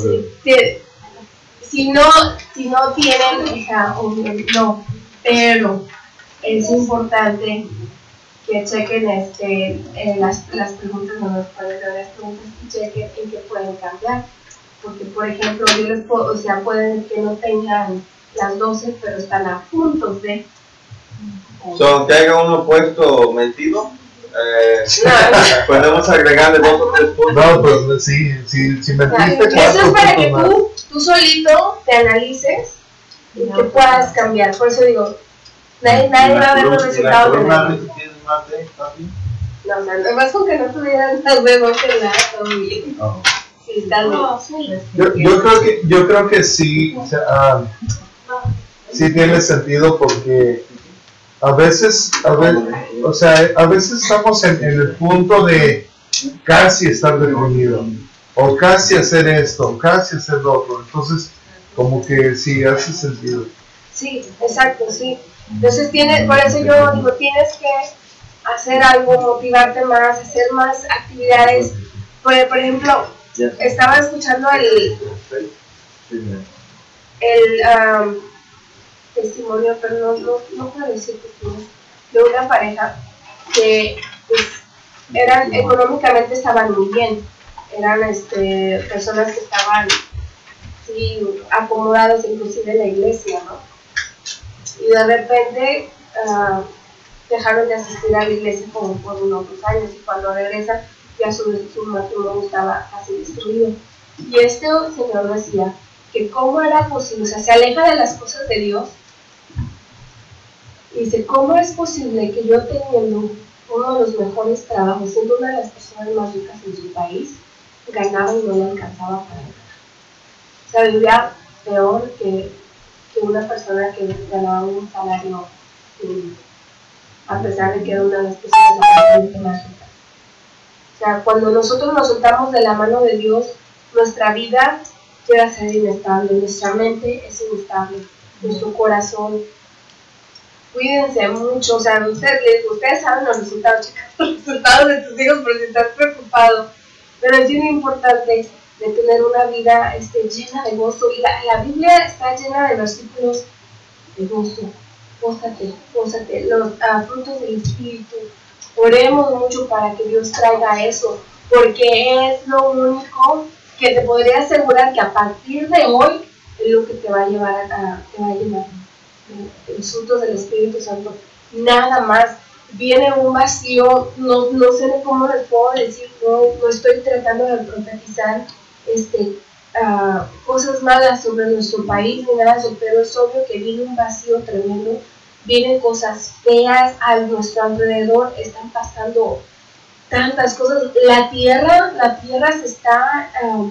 si no tienen, o sea, no, pero es importante que chequen las preguntas, no las pueden dar las preguntas, y chequen en qué pueden cambiar. Porque, por ejemplo, yo les puedo, o sea, pueden que no tengan las 12, pero están a puntos de. So, aunque haya uno puesto mentido, podemos agregarle 2 o 3 puntos. No, pues sí, si mentiste, Eso es para que 4 puntos más. tú solito te analices y que puedas cambiar. Por eso digo, nadie va a ver los resultados de nadie. ¿Tienes más de papi? No, o sea, lo más con que no tuvieran las huevos en la todo bien. Sí, está bien. Yo creo que sí, o sea, sí tiene sentido porque a veces estamos en el punto de casi estar deprimido, o casi hacer esto, o casi hacer lo otro. Entonces, como que sí hace sentido. Sí, exacto, sí. Entonces por eso yo digo, tienes que hacer algo, motivarte más, hacer más actividades por ejemplo, estaba escuchando el testimonio, pero no puedo decir testimonio, de una pareja que pues, económicamente estaban muy bien, eran personas que estaban acomodadas inclusive en la iglesia, ¿no? Y de repente dejaron de asistir a la iglesia como por unos años, y cuando regresan ya su matrimonio estaba casi destruido. Y este señor decía que cómo era posible, o sea, se aleja de las cosas de Dios, y dice, ¿cómo es posible que yo teniendo uno de los mejores trabajos, siendo una de las personas más ricas en su país, ganaba y no le alcanzaba para nada? O sea, vivía peor que una persona que ganaba un salario mínimo, a pesar de que era una de las personas más ricas. O sea, cuando nosotros nos soltamos de la mano de Dios, nuestra vida llega a ser inestable, nuestra mente es inestable, nuestro corazón. Cuídense mucho, o sea, ustedes saben los resultados, chicas, los resultados de tus hijos por si estás preocupado, pero es bien importante de tener una vida llena de gozo, y la Biblia está llena de versículos de gozo. Gózate, los frutos del Espíritu. Oremos mucho para que Dios traiga eso, porque es lo único que te podría asegurar que a partir de hoy es lo que te va a llevar los frutos del Espíritu Santo. Nada más. Viene un vacío, no sé ni cómo les puedo decir, no estoy tratando de profetizar cosas malas sobre nuestro país ni nada de eso, pero es obvio que viene un vacío tremendo, vienen cosas feas a nuestro alrededor, están pasando tantas cosas. La tierra se está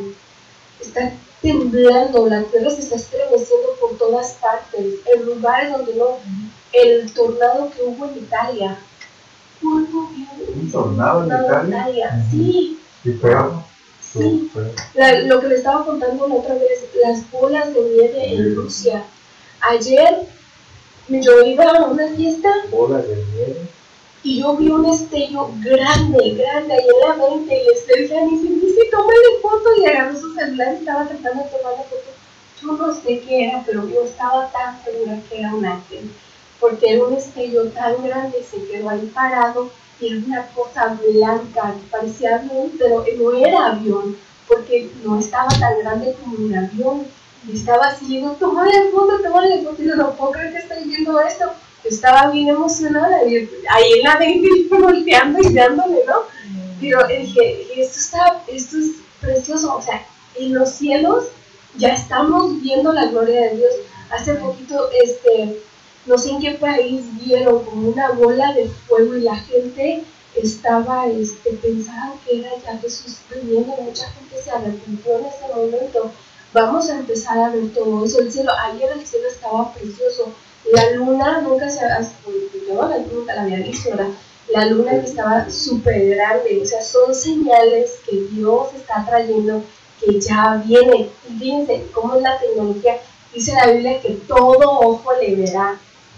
temblando, la tierra se está estremeciendo por todas partes, en lugares donde no, el tornado que hubo en Italia. ¿Un tornado en Italia? Sí. ¿Y feo? Sí. Lo que le estaba contando la otra vez, las bolas de nieve en Rusia. Ayer yo iba a una fiesta. ¿Bolas de nieve? Y yo vi un destello grande, ahí en la mente, y le dice, tómale foto, y agarró su celular y estaba tratando de tomar la foto. Yo no sé qué era, pero yo estaba tan segura que era un ángel, porque era un destello tan grande y se quedó ahí parado, y era una cosa blanca, que parecía avión, pero no era avión, porque no estaba tan grande como un avión, y estaba así, y digo, tómale foto, y yo no puedo creer que estoy viendo esto. Yo estaba bien emocionada, y ahí en la mente volteando y dándole, ¿no? Pero dije, esto es precioso, o sea, en los cielos ya estamos viendo la gloria de Dios. Hace poquito, no sé en qué país vieron como una bola de fuego y la gente estaba, pensaban que era ya Jesús viniendo, mucha gente se arrepintió en ese momento. Vamos a empezar a ver todo eso. Ayer el cielo estaba precioso. La luna nunca nunca la había visto, ¿verdad? La luna que estaba súper grande, o sea, son señales que Dios está trayendo, que ya viene. Y fíjense cómo es la tecnología. Dice la Biblia que todo ojo le verá,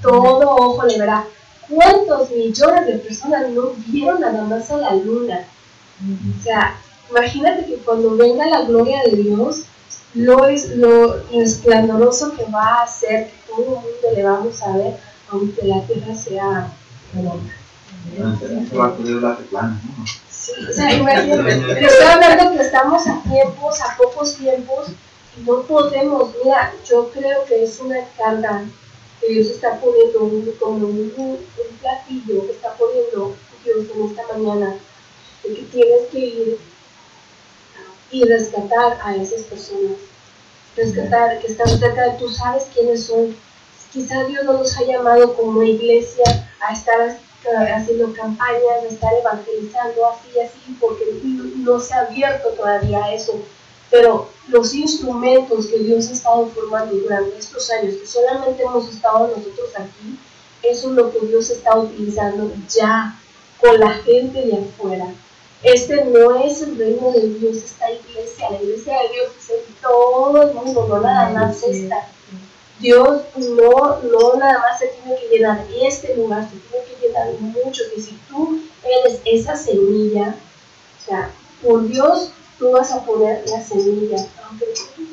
¿Cuántos millones de personas no vieron nada más a la luna? O sea, imagínate que cuando venga la gloria de Dios, lo esplendoroso que va a hacer, que todo el mundo le vamos a ver, aunque la tierra sea redonda. Se va a poner la plana, ¿no? Sí, o sea, imagínate, te estoy hablando que estamos a pocos tiempos, y no podemos. Mira, yo creo que es una carga que Dios está poniendo, como un platillo que está poniendo Dios en esta mañana, de que tienes que ir y rescatar a esas personas, rescatar, que están cerca de tú, sabes quiénes son. Quizá Dios no nos ha llamado como iglesia a estar haciendo campañas, a estar evangelizando así, porque no se ha abierto todavía a eso, pero los instrumentos que Dios ha estado formando durante estos años, que solamente hemos estado nosotros aquí, eso es lo que Dios está utilizando ya con la gente de afuera. No es el reino de Dios, esta iglesia, la iglesia de Dios es en todo el mundo, no nada más esta. Dios no nada más se tiene que llenar este lugar, se tiene que llenar muchos, y si tú eres esa semilla, o sea, por Dios tú vas a poner la semilla, aunque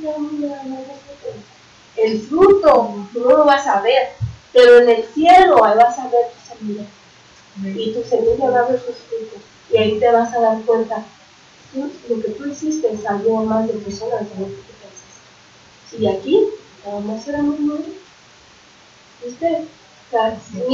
el fruto tú no lo vas a ver, pero en el cielo ahí vas a ver tu semilla, y tu semilla va a ver sus frutos, y ahí te vas a dar cuenta, lo que tú hiciste salió más de personas de lo que tú pensaste. Y aquí, nada más era muy bueno. ¿Viste? O sea,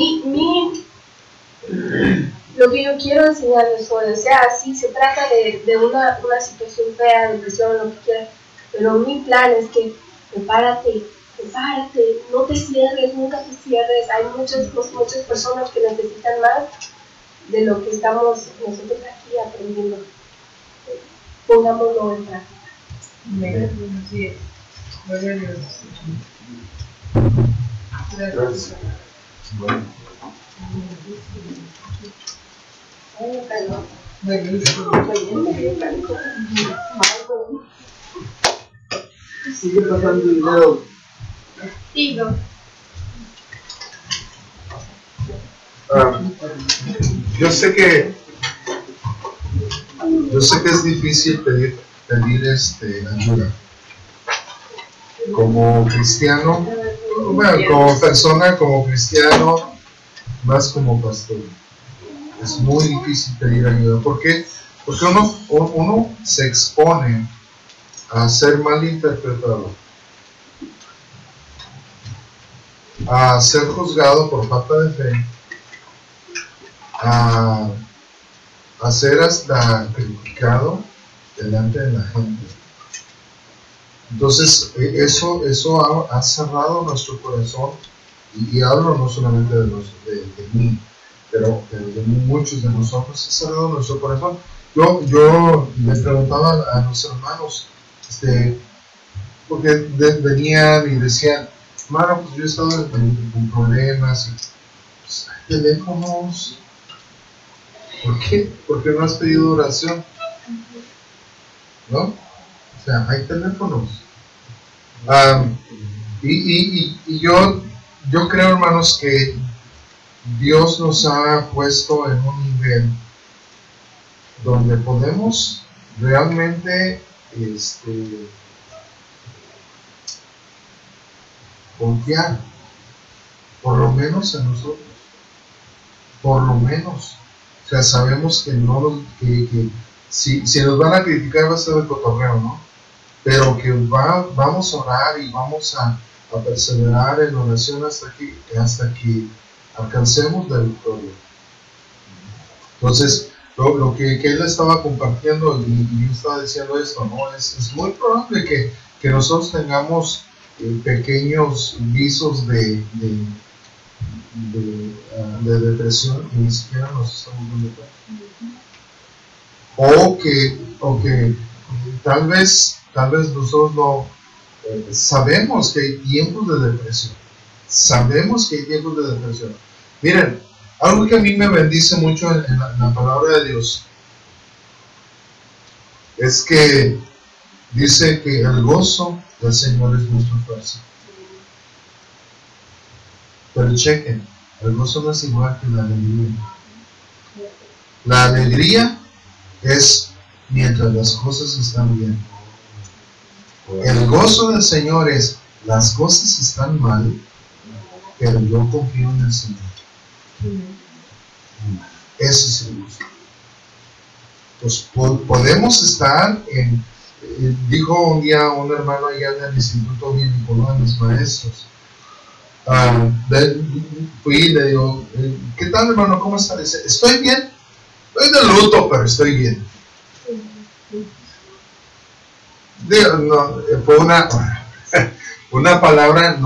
lo que yo quiero enseñarles hoy, o sea, sí se trata de una situación fea, depresión, lo que quieras, pero mi plan es que prepárate, no te cierres, nunca te cierres. Hay muchas personas que necesitan más de lo que estamos nosotros aquí aprendiendo. Pongámoslo en práctica. Así es. Gloria a Dios. Gracias. Sigue pasando el dinero. Yo sé que es difícil pedir ayuda. Como cristiano, bueno, como persona, como cristiano, más como pastor. Es muy difícil pedir ayuda. ¿Por qué? Porque uno se expone a ser malinterpretado, a ser juzgado por falta de fe, a ser hasta criticado delante de la gente. Entonces eso ha cerrado nuestro corazón, y hablo no solamente de mí, pero de muchos de nosotros. Ha cerrado nuestro corazón. Yo les preguntaba a los hermanos, porque venían y decían, hermano, pues yo he estado en problemas, y pues, hay teléfonos. ¿Por qué? Porque no has pedido oración, ¿no? O sea, hay teléfonos. Y yo creo, hermanos, que Dios nos ha puesto en un nivel donde podemos realmente confiar, por lo menos en nosotros, por lo menos. O sea, sabemos que si nos van a criticar va a ser el cotorreo, ¿no? Pero que vamos a orar y vamos a perseverar en oración hasta que alcancemos la victoria. Entonces, lo que él estaba compartiendo, y yo estaba diciendo esto, ¿no? Es muy probable que nosotros tengamos pequeños visos de depresión y ni siquiera nos estamos dando cuenta. O que tal vez nosotros no sabemos que hay tiempos de depresión. Miren, algo que a mí me bendice mucho en la palabra de Dios es que dice que el gozo del Señor es nuestra fuerza. Pero chequen, el gozo no es igual que la alegría. La alegría es mientras las cosas están bien. El gozo del Señor es, las cosas están mal, pero yo confío en el Señor. Ese es el gozo. Pues podemos estar dijo un día un hermano allá en el Instituto Bíblico, uno de mis maestros, fui y le digo, ¿qué tal, hermano? ¿Cómo está? Dice, estoy bien, estoy de luto, pero estoy bien. Digo, no, fue una palabra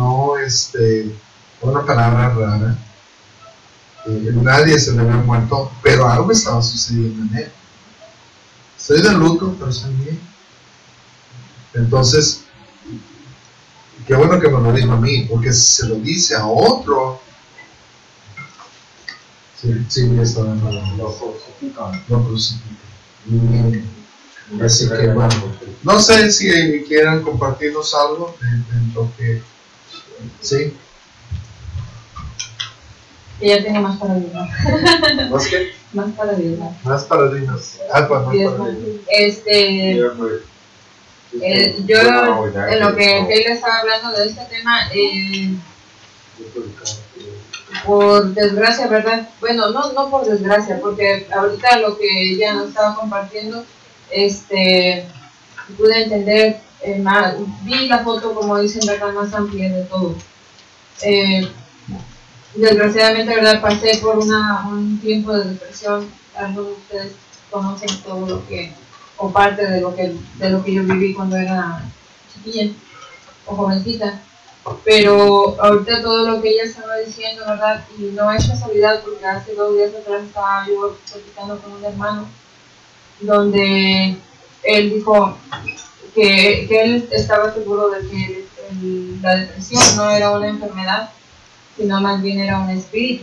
una palabra rara. Nadie se le había muerto, pero algo estaba sucediendo en él. Estoy de luto, pero estoy bien. Entonces, qué bueno que me lo dijo a mí, porque si se lo dice a otro, sí, estaba mal. Lo crucifican. Así que bueno, no sé si quieran compartirnos algo en lo que, sí. Que ya tengo más paradigmas. ¿Más qué? Más paradigmas. Más paradigmas. Alfa, más paradigmas. Yo, en lo que Keila estaba hablando de este tema, por desgracia, ¿verdad? Bueno, no por desgracia, porque ahorita lo que ella nos estaba compartiendo, pude entender más, vi la foto, como dicen, ¿verdad? Más amplia de todo. Desgraciadamente, ¿verdad? Pasé por un tiempo de depresión. Algunos de ustedes conocen todo lo que, o parte de lo que yo viví cuando era chiquilla o jovencita. Pero ahorita todo lo que ella estaba diciendo, ¿verdad? Y no es casualidad, porque hace 2 días atrás estaba yo platicando con un hermano donde él dijo que él estaba seguro de que la depresión no era una enfermedad, sino más bien era un espíritu.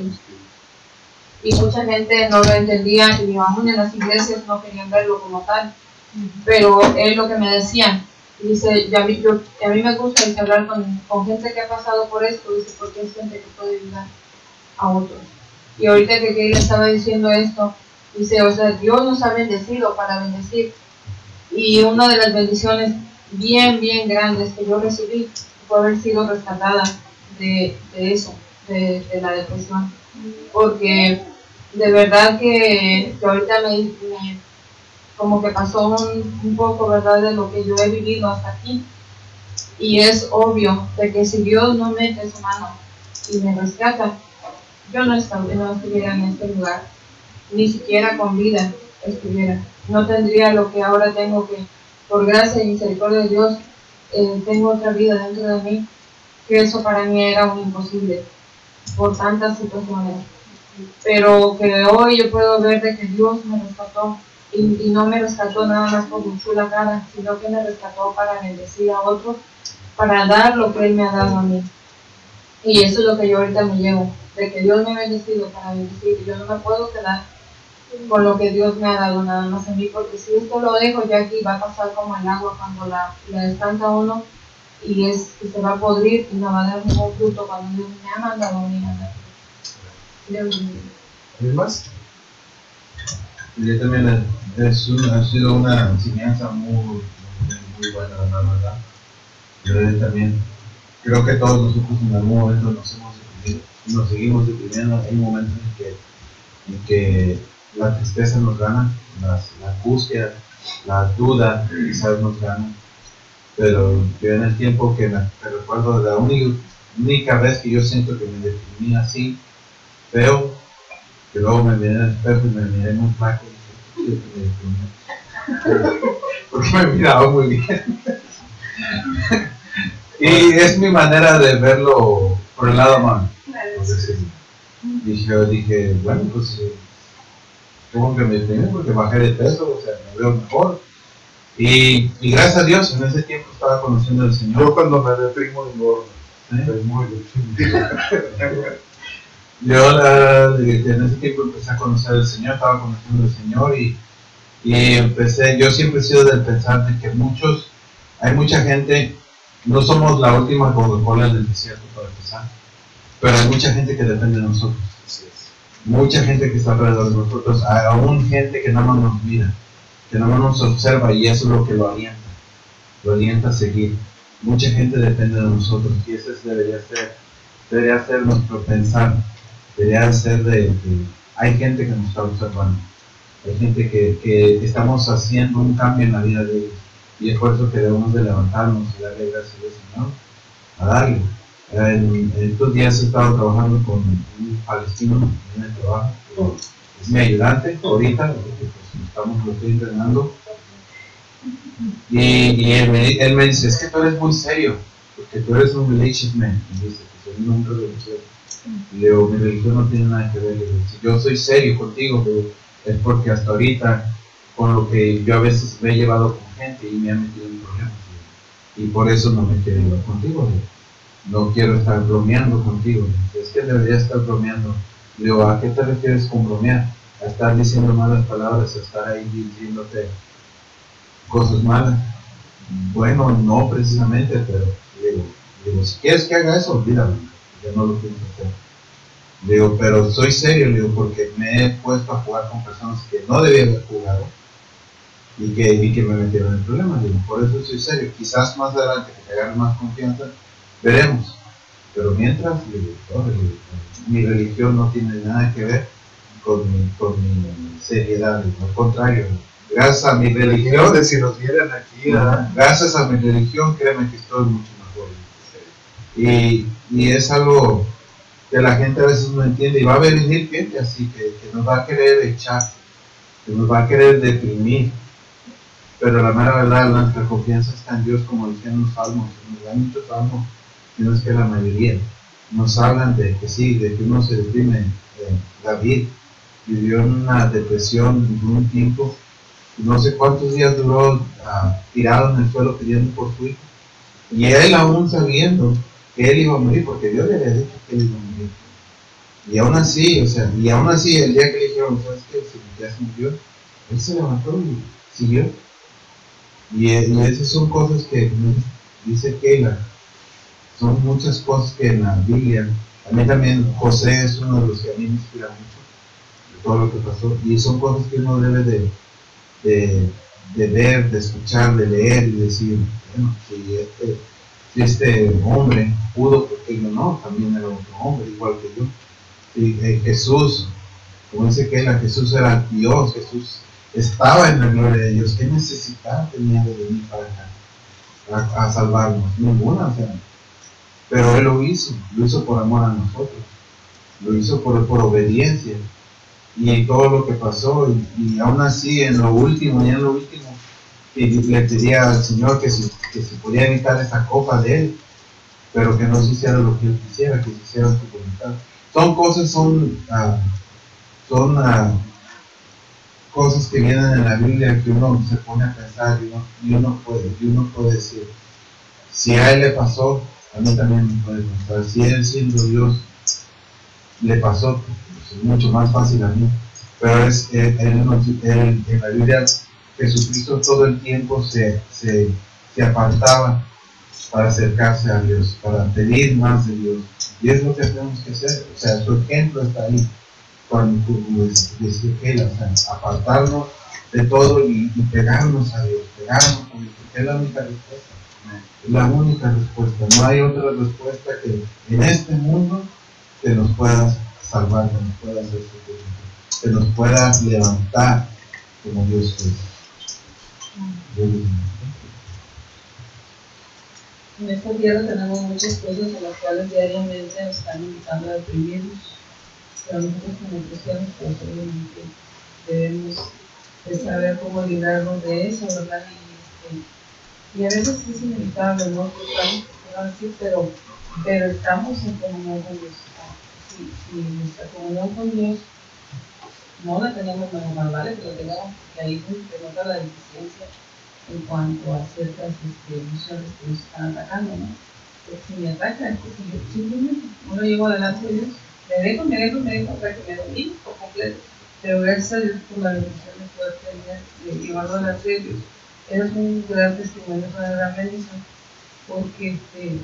Y mucha gente no lo entendía, y aún en las iglesias no querían verlo como tal. Pero él lo que me decía, dice, a mí me gusta hablar con gente que ha pasado por esto, dice, porque es gente que puede ayudar a otros. Y ahorita que él estaba diciendo esto, dice, o sea, Dios nos ha bendecido para bendecir. Y una de las bendiciones bien grandes que yo recibí fue haber sido rescatada de eso, de la depresión. Porque de verdad que ahorita me como que pasó un poco, ¿verdad?, de lo que yo he vivido hasta aquí. Y es obvio de que si Dios no mete su mano y me rescata, yo no estuviera en este lugar, ni siquiera con vida estuviera. No tendría lo que ahora tengo, que por gracia y misericordia de Dios tengo otra vida dentro de mí, que eso para mí era un imposible por tantas situaciones. Pero que hoy yo puedo ver de que Dios me rescató, y no me rescató nada más por mi chula cara, sino que me rescató para bendecir a otros, para dar lo que Él me ha dado a mí. Y eso es lo que yo ahorita me llevo, de que Dios me ha bendecido para bendecir, y yo no me puedo quedar con lo que Dios me ha dado nada más a mí, porque si esto lo dejo ya aquí, va a pasar como el agua cuando la estanca uno, y se va a podrir y no va a dar ningún fruto cuando Dios me ha mandado a mí a dar. ¿Alguien más? Yo también ha sido una enseñanza muy buena, la verdad. Yo también creo que todos nosotros en algún momento nos hemos deprimido, nos seguimos deprimiendo. Hay momentos en que la tristeza nos gana, la angustia, la duda quizás nos gana. Pero yo en el tiempo que me recuerdo de la única vez que yo siento que me deprimí así, feo, que luego me miré en el espejo y me miré muy flaco y dije, porque me miraba muy bien. Y es mi manera de verlo por el lado malo. Dije, bueno, pues supongo que me deprimí porque bajé de peso, o sea, me veo mejor. Y gracias a Dios, en ese tiempo estaba conociendo al Señor. Yo cuando me deprimo engordo. Estoy muy deprimido. Yo en ese tiempo empecé a conocer al Señor, estaba conociendo al Señor y yo siempre he sido del pensar de que hay mucha gente, no somos la última Coca-Cola del desierto para empezar, pero hay mucha gente que depende de nosotros. Mucha gente que está alrededor de nosotros, aún gente que nada más nos mira, que nada más nos observa, y eso es lo que lo alienta a seguir. Mucha gente depende de nosotros y ese debería ser nuestro pensar. Debería ser hay gente que nos está observando, hay gente que estamos haciendo un cambio en la vida de ellos, y es por eso que debemos de levantarnos y darle gracias al Señor, a darle. En estos días he estado trabajando con un palestino en el trabajo, es mi ayudante ahorita, porque pues, lo estoy entrenando, y él me dice, es que tú eres muy serio, porque tú eres un religious man, me dice que soy un hombre religioso. Y le digo, mi religión no tiene nada que ver. Le digo, si yo soy serio contigo, es porque hasta ahorita, con lo que yo a veces me he llevado con gente y me han metido en problemas, y por eso no me quiero llevar contigo. No quiero estar bromeando contigo. Es que debería estar bromeando. Le digo, ¿a qué te refieres con bromear? A estar diciendo malas palabras, a estar ahí diciéndote cosas malas. Bueno, no precisamente, pero le digo, si quieres que haga eso, olvídalo. Ya no lo quiero hacer. Le digo, pero soy serio, le digo, porque me he puesto a jugar con personas que no debía haber jugado y que vi que me metieron en problemas. Le digo, por eso soy serio. Quizás más adelante que te agarre más confianza, veremos. Pero mientras, le digo, mi religión no tiene nada que ver con mi seriedad. Al contrario, gracias a mi religión, de si nos vieran aquí, ¿verdad? Gracias a mi religión, créeme que estoy mucho mejor. Y es algo que la gente a veces no entiende, y va a venir gente así que nos va a querer echar, que nos va a querer deprimir, pero la mera verdad, nuestra confianza está en Dios, como decían los salmos. Hay muchos salmos, no es que la mayoría nos hablan de que sí, de que uno se deprime. David vivió en una depresión por un tiempo, no sé cuántos días duró tirado en el suelo pidiendo por su hijo, y él aún sabiendo que él iba a morir, porque Dios le había dicho que él iba a morir, y aún así, el día que le dijeron, ¿sabes qué? Si ya se murió, él se levantó y siguió. Y esas son cosas que dice Keila, son muchas cosas que en la Biblia, a mí también José es uno de los que a mí me inspira mucho de todo lo que pasó, y son cosas que uno debe de ver, de escuchar, de leer y decir, bueno, si este hombre pudo, porque yo no, también era otro hombre igual que yo. Y Jesús, como dice Keila, Jesús era Dios, Jesús estaba en la gloria de Dios. ¿Qué necesidad tenía de venir para acá a salvarnos? Ninguna, o sea, pero Él lo hizo por amor a nosotros, lo hizo por obediencia, y todo lo que pasó, y aún así en lo último, y le pedía al Señor que si podía evitar esa copa de Él, pero que no se hiciera lo que Él quisiera, que se hiciera su voluntad. Son cosas que vienen en la Biblia que uno se pone a pensar, y uno puede decir, si a Él le pasó, a mí también me puede pasar. Si Él, siendo Dios, le pasó, pues es mucho más fácil a mí. Pero en la Biblia, Jesucristo todo el tiempo se apartaba para acercarse a Dios, para pedir más de Dios. Y es lo que tenemos que hacer. O sea, su ejemplo está ahí. Como decía Keila, o sea, apartarnos de todo y pegarnos a Dios, porque es la única respuesta. Es la única respuesta. No hay otra respuesta que en este mundo que nos pueda salvar, que nos pueda hacer sufrir, que nos pueda levantar como Dios es. En esta tierra tenemos muchas cosas en las cuales diariamente nos están invitando a deprimirnos, pero nosotros como cristianos pues obviamente debemos de saber cómo librarnos de eso, ¿verdad? Y a veces es inevitable, ¿no? Pero estamos en comunión con Dios. Si nuestra comunión con Dios no la tenemos, más vale que la tengamos, porque ahí se nota la deficiencia en cuanto a ciertas emociones que nos están atacando, ¿no? Porque si me ataca es porque yo simplemente no lo llevo adelante de Dios, me dejo hasta que me domine por completo, pero gracias a Dios por la bendición de poder tener, de llevarlo adelante de Dios. Es un gran testimonio, es una gran bendición, porque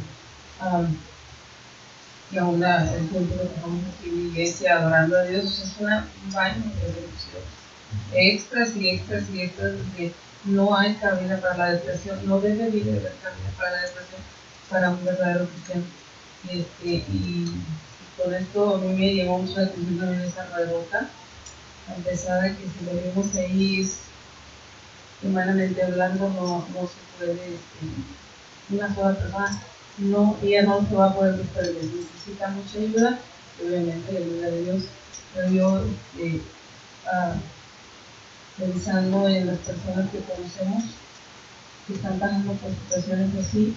y aún el tiempo que estamos aquí en la iglesia adorando a Dios es un baño de bendición, extras donde no hay cabida para la depresión, no debe haber cabida para la depresión para un verdadero cristiano. Y con esto a mí me llamó mucho la atención también esa redota, a pesar de que si lo vemos ahí es humanamente hablando, no se puede, una sola persona, ella no se va a poder desprender, necesita mucha ayuda, obviamente la ayuda de Dios, pero yo pensando en las personas que conocemos que están pasando por situaciones así,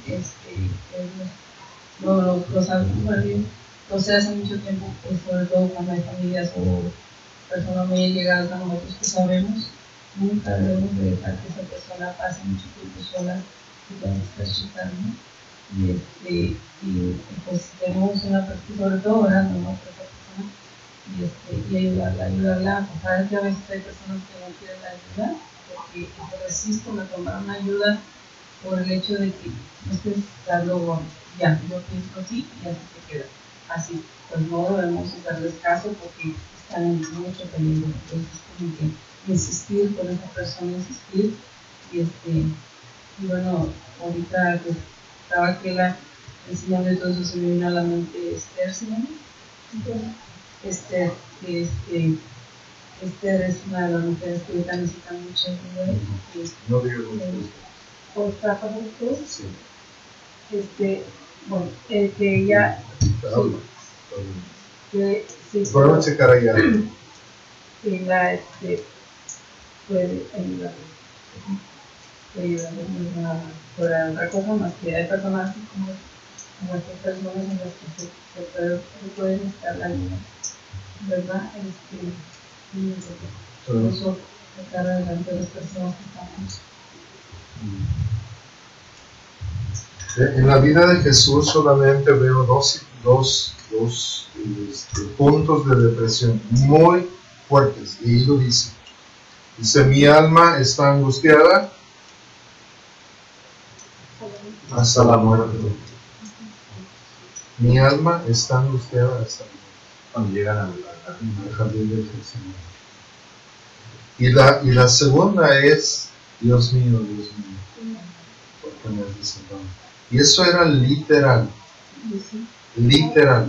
lo sabemos también, no sé, hace mucho tiempo, sobre todo cuando hay familias o personas muy allegadas a nosotros que sabemos, nunca debemos de dejar que esa persona pase mucho tiempo sola y con esta chica, ¿no? Y pues tenemos una persona, sobre todo orando, ¿no? Por esa persona, y ayudarla, a pesar de que a veces hay personas que no quieren la ayuda, porque se resisten a tomar una ayuda por el hecho de que no estés dando, ya, yo pienso así y así se queda. así, pues no debemos hacerles caso porque están en mucho peligro. Entonces, como que insistir con esta persona, insistir, y bueno, ahorita que estaba aquí enseñando y todo eso, se me vino a la mente Esther, ¿sí? Esther es una de las mujeres que ahorita necesitan mucha ayuda. No digo ¿Cómo está para ustedes? Sí. Bueno, que ella Puedo checar allá. que la puede ayudar. Por otra cosa más que hay personas como estas personas en las que se puede necesitar la ayuda, ¿verdad? Por eso estar adelante de las personas que estamos. En la vida de Jesús solamente veo dos puntos de depresión muy fuertes. Y él lo dice. Dice, mi alma está angustiada hasta la muerte. Mi alma está angustiada hasta la muerte. Cuando llegan al jardín del Señor. Y la segunda es, Dios mío, porque me has desamparado. Y eso era literal. Literal.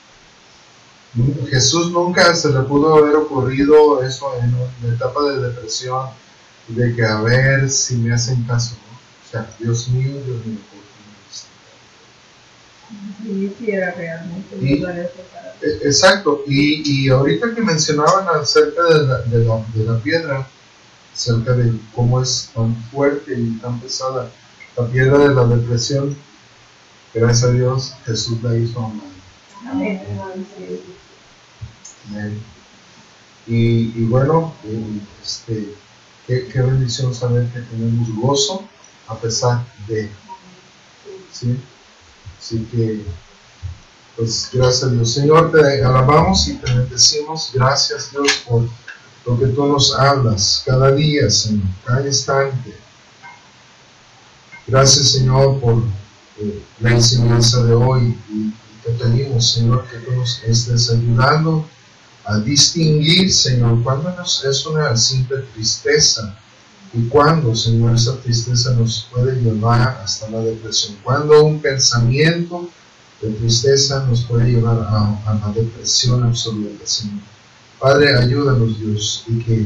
Jesús nunca se le pudo haber ocurrido eso en una etapa de depresión, de que a ver si me hacen caso, ¿no? O sea, Dios mío, ¿por qué me Y si era realmente exacto, y ahorita que mencionaban acerca de la piedra, acerca de cómo es tan fuerte y tan pesada la piedra de la depresión, gracias a Dios Jesús la hizo a un lado. Amén. Y bueno, qué bendición saber que tenemos gozo a pesar de, ¿sí? Así que, pues gracias a Dios. Señor, te alabamos y te bendecimos. Gracias, Dios, por lo que tú nos hablas cada día, Señor, cada instante. Gracias, Señor, por la enseñanza de hoy, y te pedimos, Señor, que tú nos estés ayudando a distinguir, Señor, cuando es una simple tristeza y cuando, Señor, esa tristeza nos puede llevar hasta la depresión, cuando un pensamiento de tristeza nos puede llevar a la depresión absoluta, Señor. Padre, ayúdanos, Dios, y que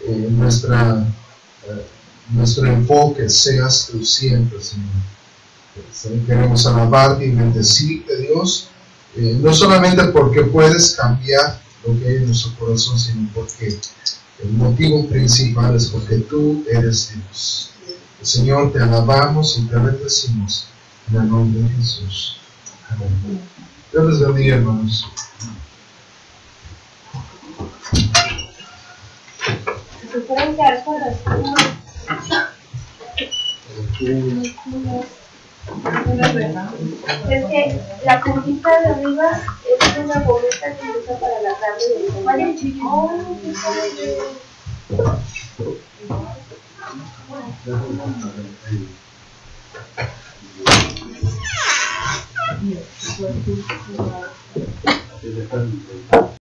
nuestro enfoque seas tú siempre, Señor. Queremos alabarte y bendecirte, Dios, no solamente porque puedes cambiar lo que hay en nuestro corazón, sino porque el motivo principal es porque tú eres Dios. Señor, te alabamos y te bendecimos en el nombre de Jesús. Amén. Dios les bendiga, hermanos. Se pueden quedar con las es que la cubita de arriba es una boleta que se usa para la carne de